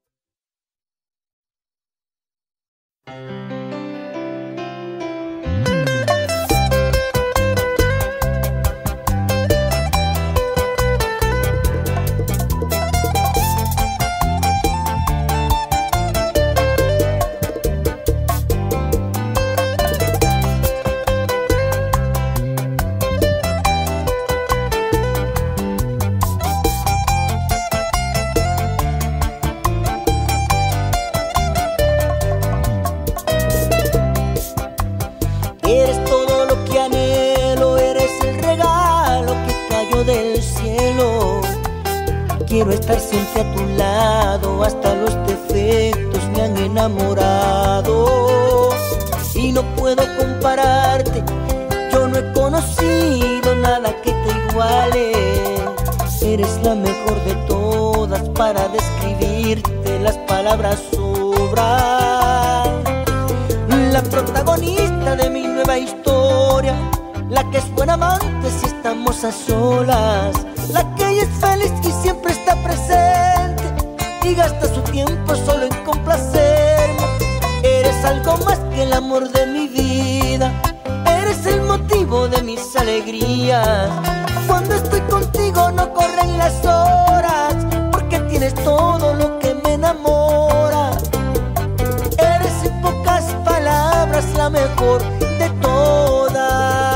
Eres todo lo que anhelo, eres el regalo que cayó del cielo. Quiero estar siempre a tu lado, hasta los defectos me han enamorado. Y no puedo compararte, yo no he conocido nada que te iguale. Eres la mejor de todas, para describirte las palabras sobran. La protagonista de mi nueva historia, la que es buena amante si estamos a solas, la que es feliz y siempre está presente y gasta su tiempo solo en complacerme. Eres algo más que el amor de mi vida, eres el motivo de mis alegrías. Cuando estoy contigo no corren las horas, porque tienes todo lo que me enamora. Eres en pocas palabras la mejor de todas.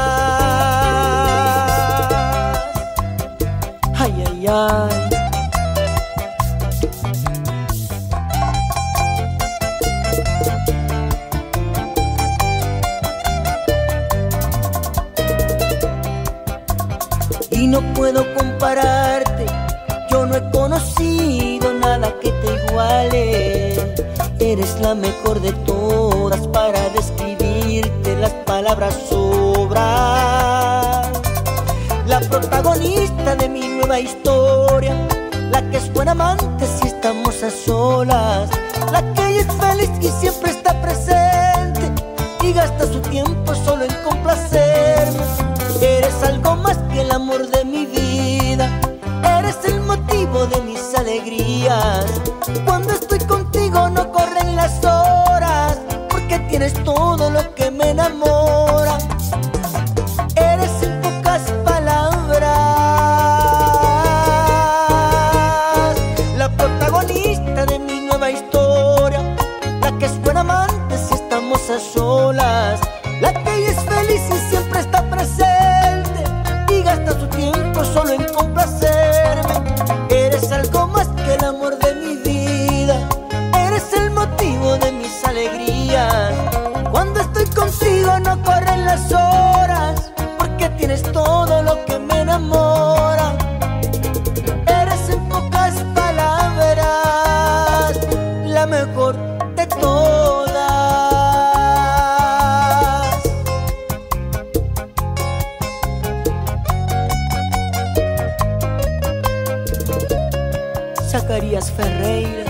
Ay, ay, ay. Y no puedo compararte, yo no he conocido nada que te iguale. Eres la mejor de todas, para describirte las palabras sobran. La protagonista de mi nueva historia, la que es buena amante si estamos a solas, la que es feliz y siempre está presente y gasta su tiempo solo en complacerme. Eres algo más que el amor de mi vida, eres el motivo de mis alegrías. Cuando estoy contigo no corren las horas, porque tienes todo lo que me enamora. Eres en pocas palabras la protagonista de mi nueva historia, la que es buena amante si estamos a solas, la que es feliz y siempre está presente y gasta su tiempo solo en complacerme. Eres algo más que el amor de mi vida, eres el motivo de mis alegrías. Cuando estoy contigo no corren las horas, porque tienes todo lo que me enamora. Eres en pocas palabras la mejor de todas. Zacarías Ferreira.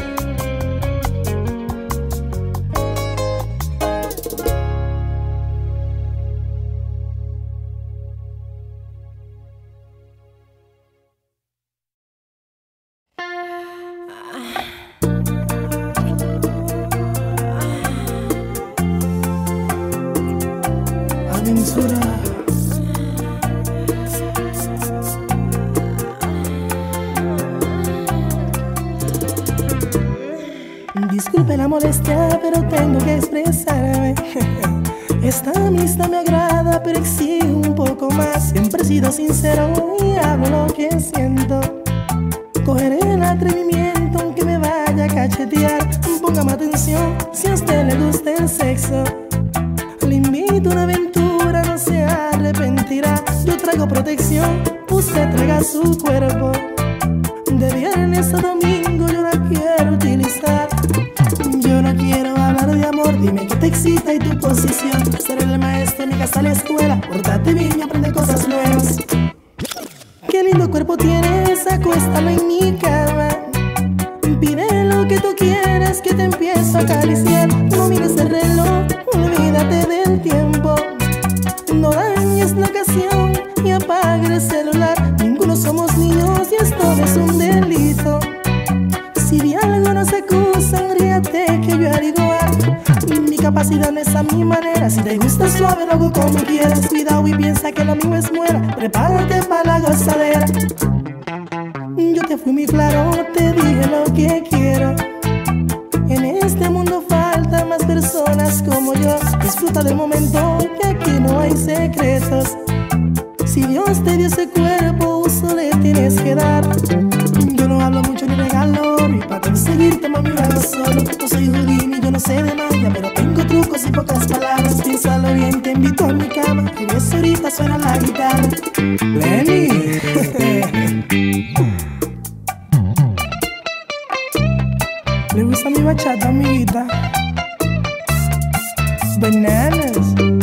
hermosura. Disculpe la molestia, pero tengo que expresarme. Esta amistad me agrada, pero exige un poco más. Siempre he sido sincero y hablo lo que siento. Cogeré el atrevimiento aunque me vaya a cachetear. Póngame atención si a usted le gusta el sexo. Le invito a una aventura, no se arrepentirá. Yo traigo protección, usted traiga su cuerpo. De viernes a domingo yo la quiero utilizar. Yo no quiero hablar de amor, dime qué te excita y tu posición. Ser el maestro en mi casa, la escuela. Pórtate bien y aprende cosas nuevas. Qué lindo cuerpo tienes, acuéstalo en mi cama. Pide lo que tú quieres, que te empiezo a acariciar. No mires el reloj, olvídate del tiempo. No dañes la ocasión y apague el celular. Ninguno somos niños y esto es un delito. Si de algo nos acusan, ríate que yo haré igual. Mi capacidad no es a mi manera. Si te gusta suave, lo hago como quieras. Cuidado y piensa que lo mío es muera. Prepárate para la gozadera. Yo te fui muy claro, te dije lo que quiero. En este mundo faltan más personas como yo. Disfruta del momento, que aquí no hay secretos. Si Dios te dio ese cuerpo, uso le tienes que dar. Yo no hablo mucho ni regalo, y para conseguirte mami lo hago solo. No soy judío y yo no sé de magia, pero tengo trucos y pocas palabras. Piénsalo bien, te invito a mi cama, y ves ahorita suena la guitarra. Lenny. ¿Le gusta mi bachata, amiguita? Bananas.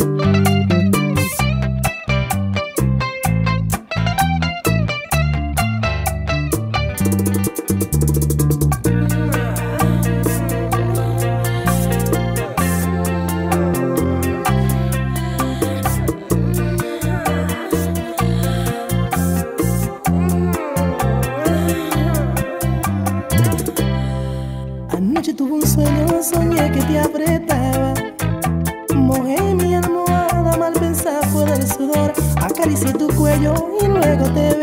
Anoche tuve un sueño, soñé que te apretaba. Mojé mi almohada, mal pensada fue del sudor. Acaricié tu cuello y luego te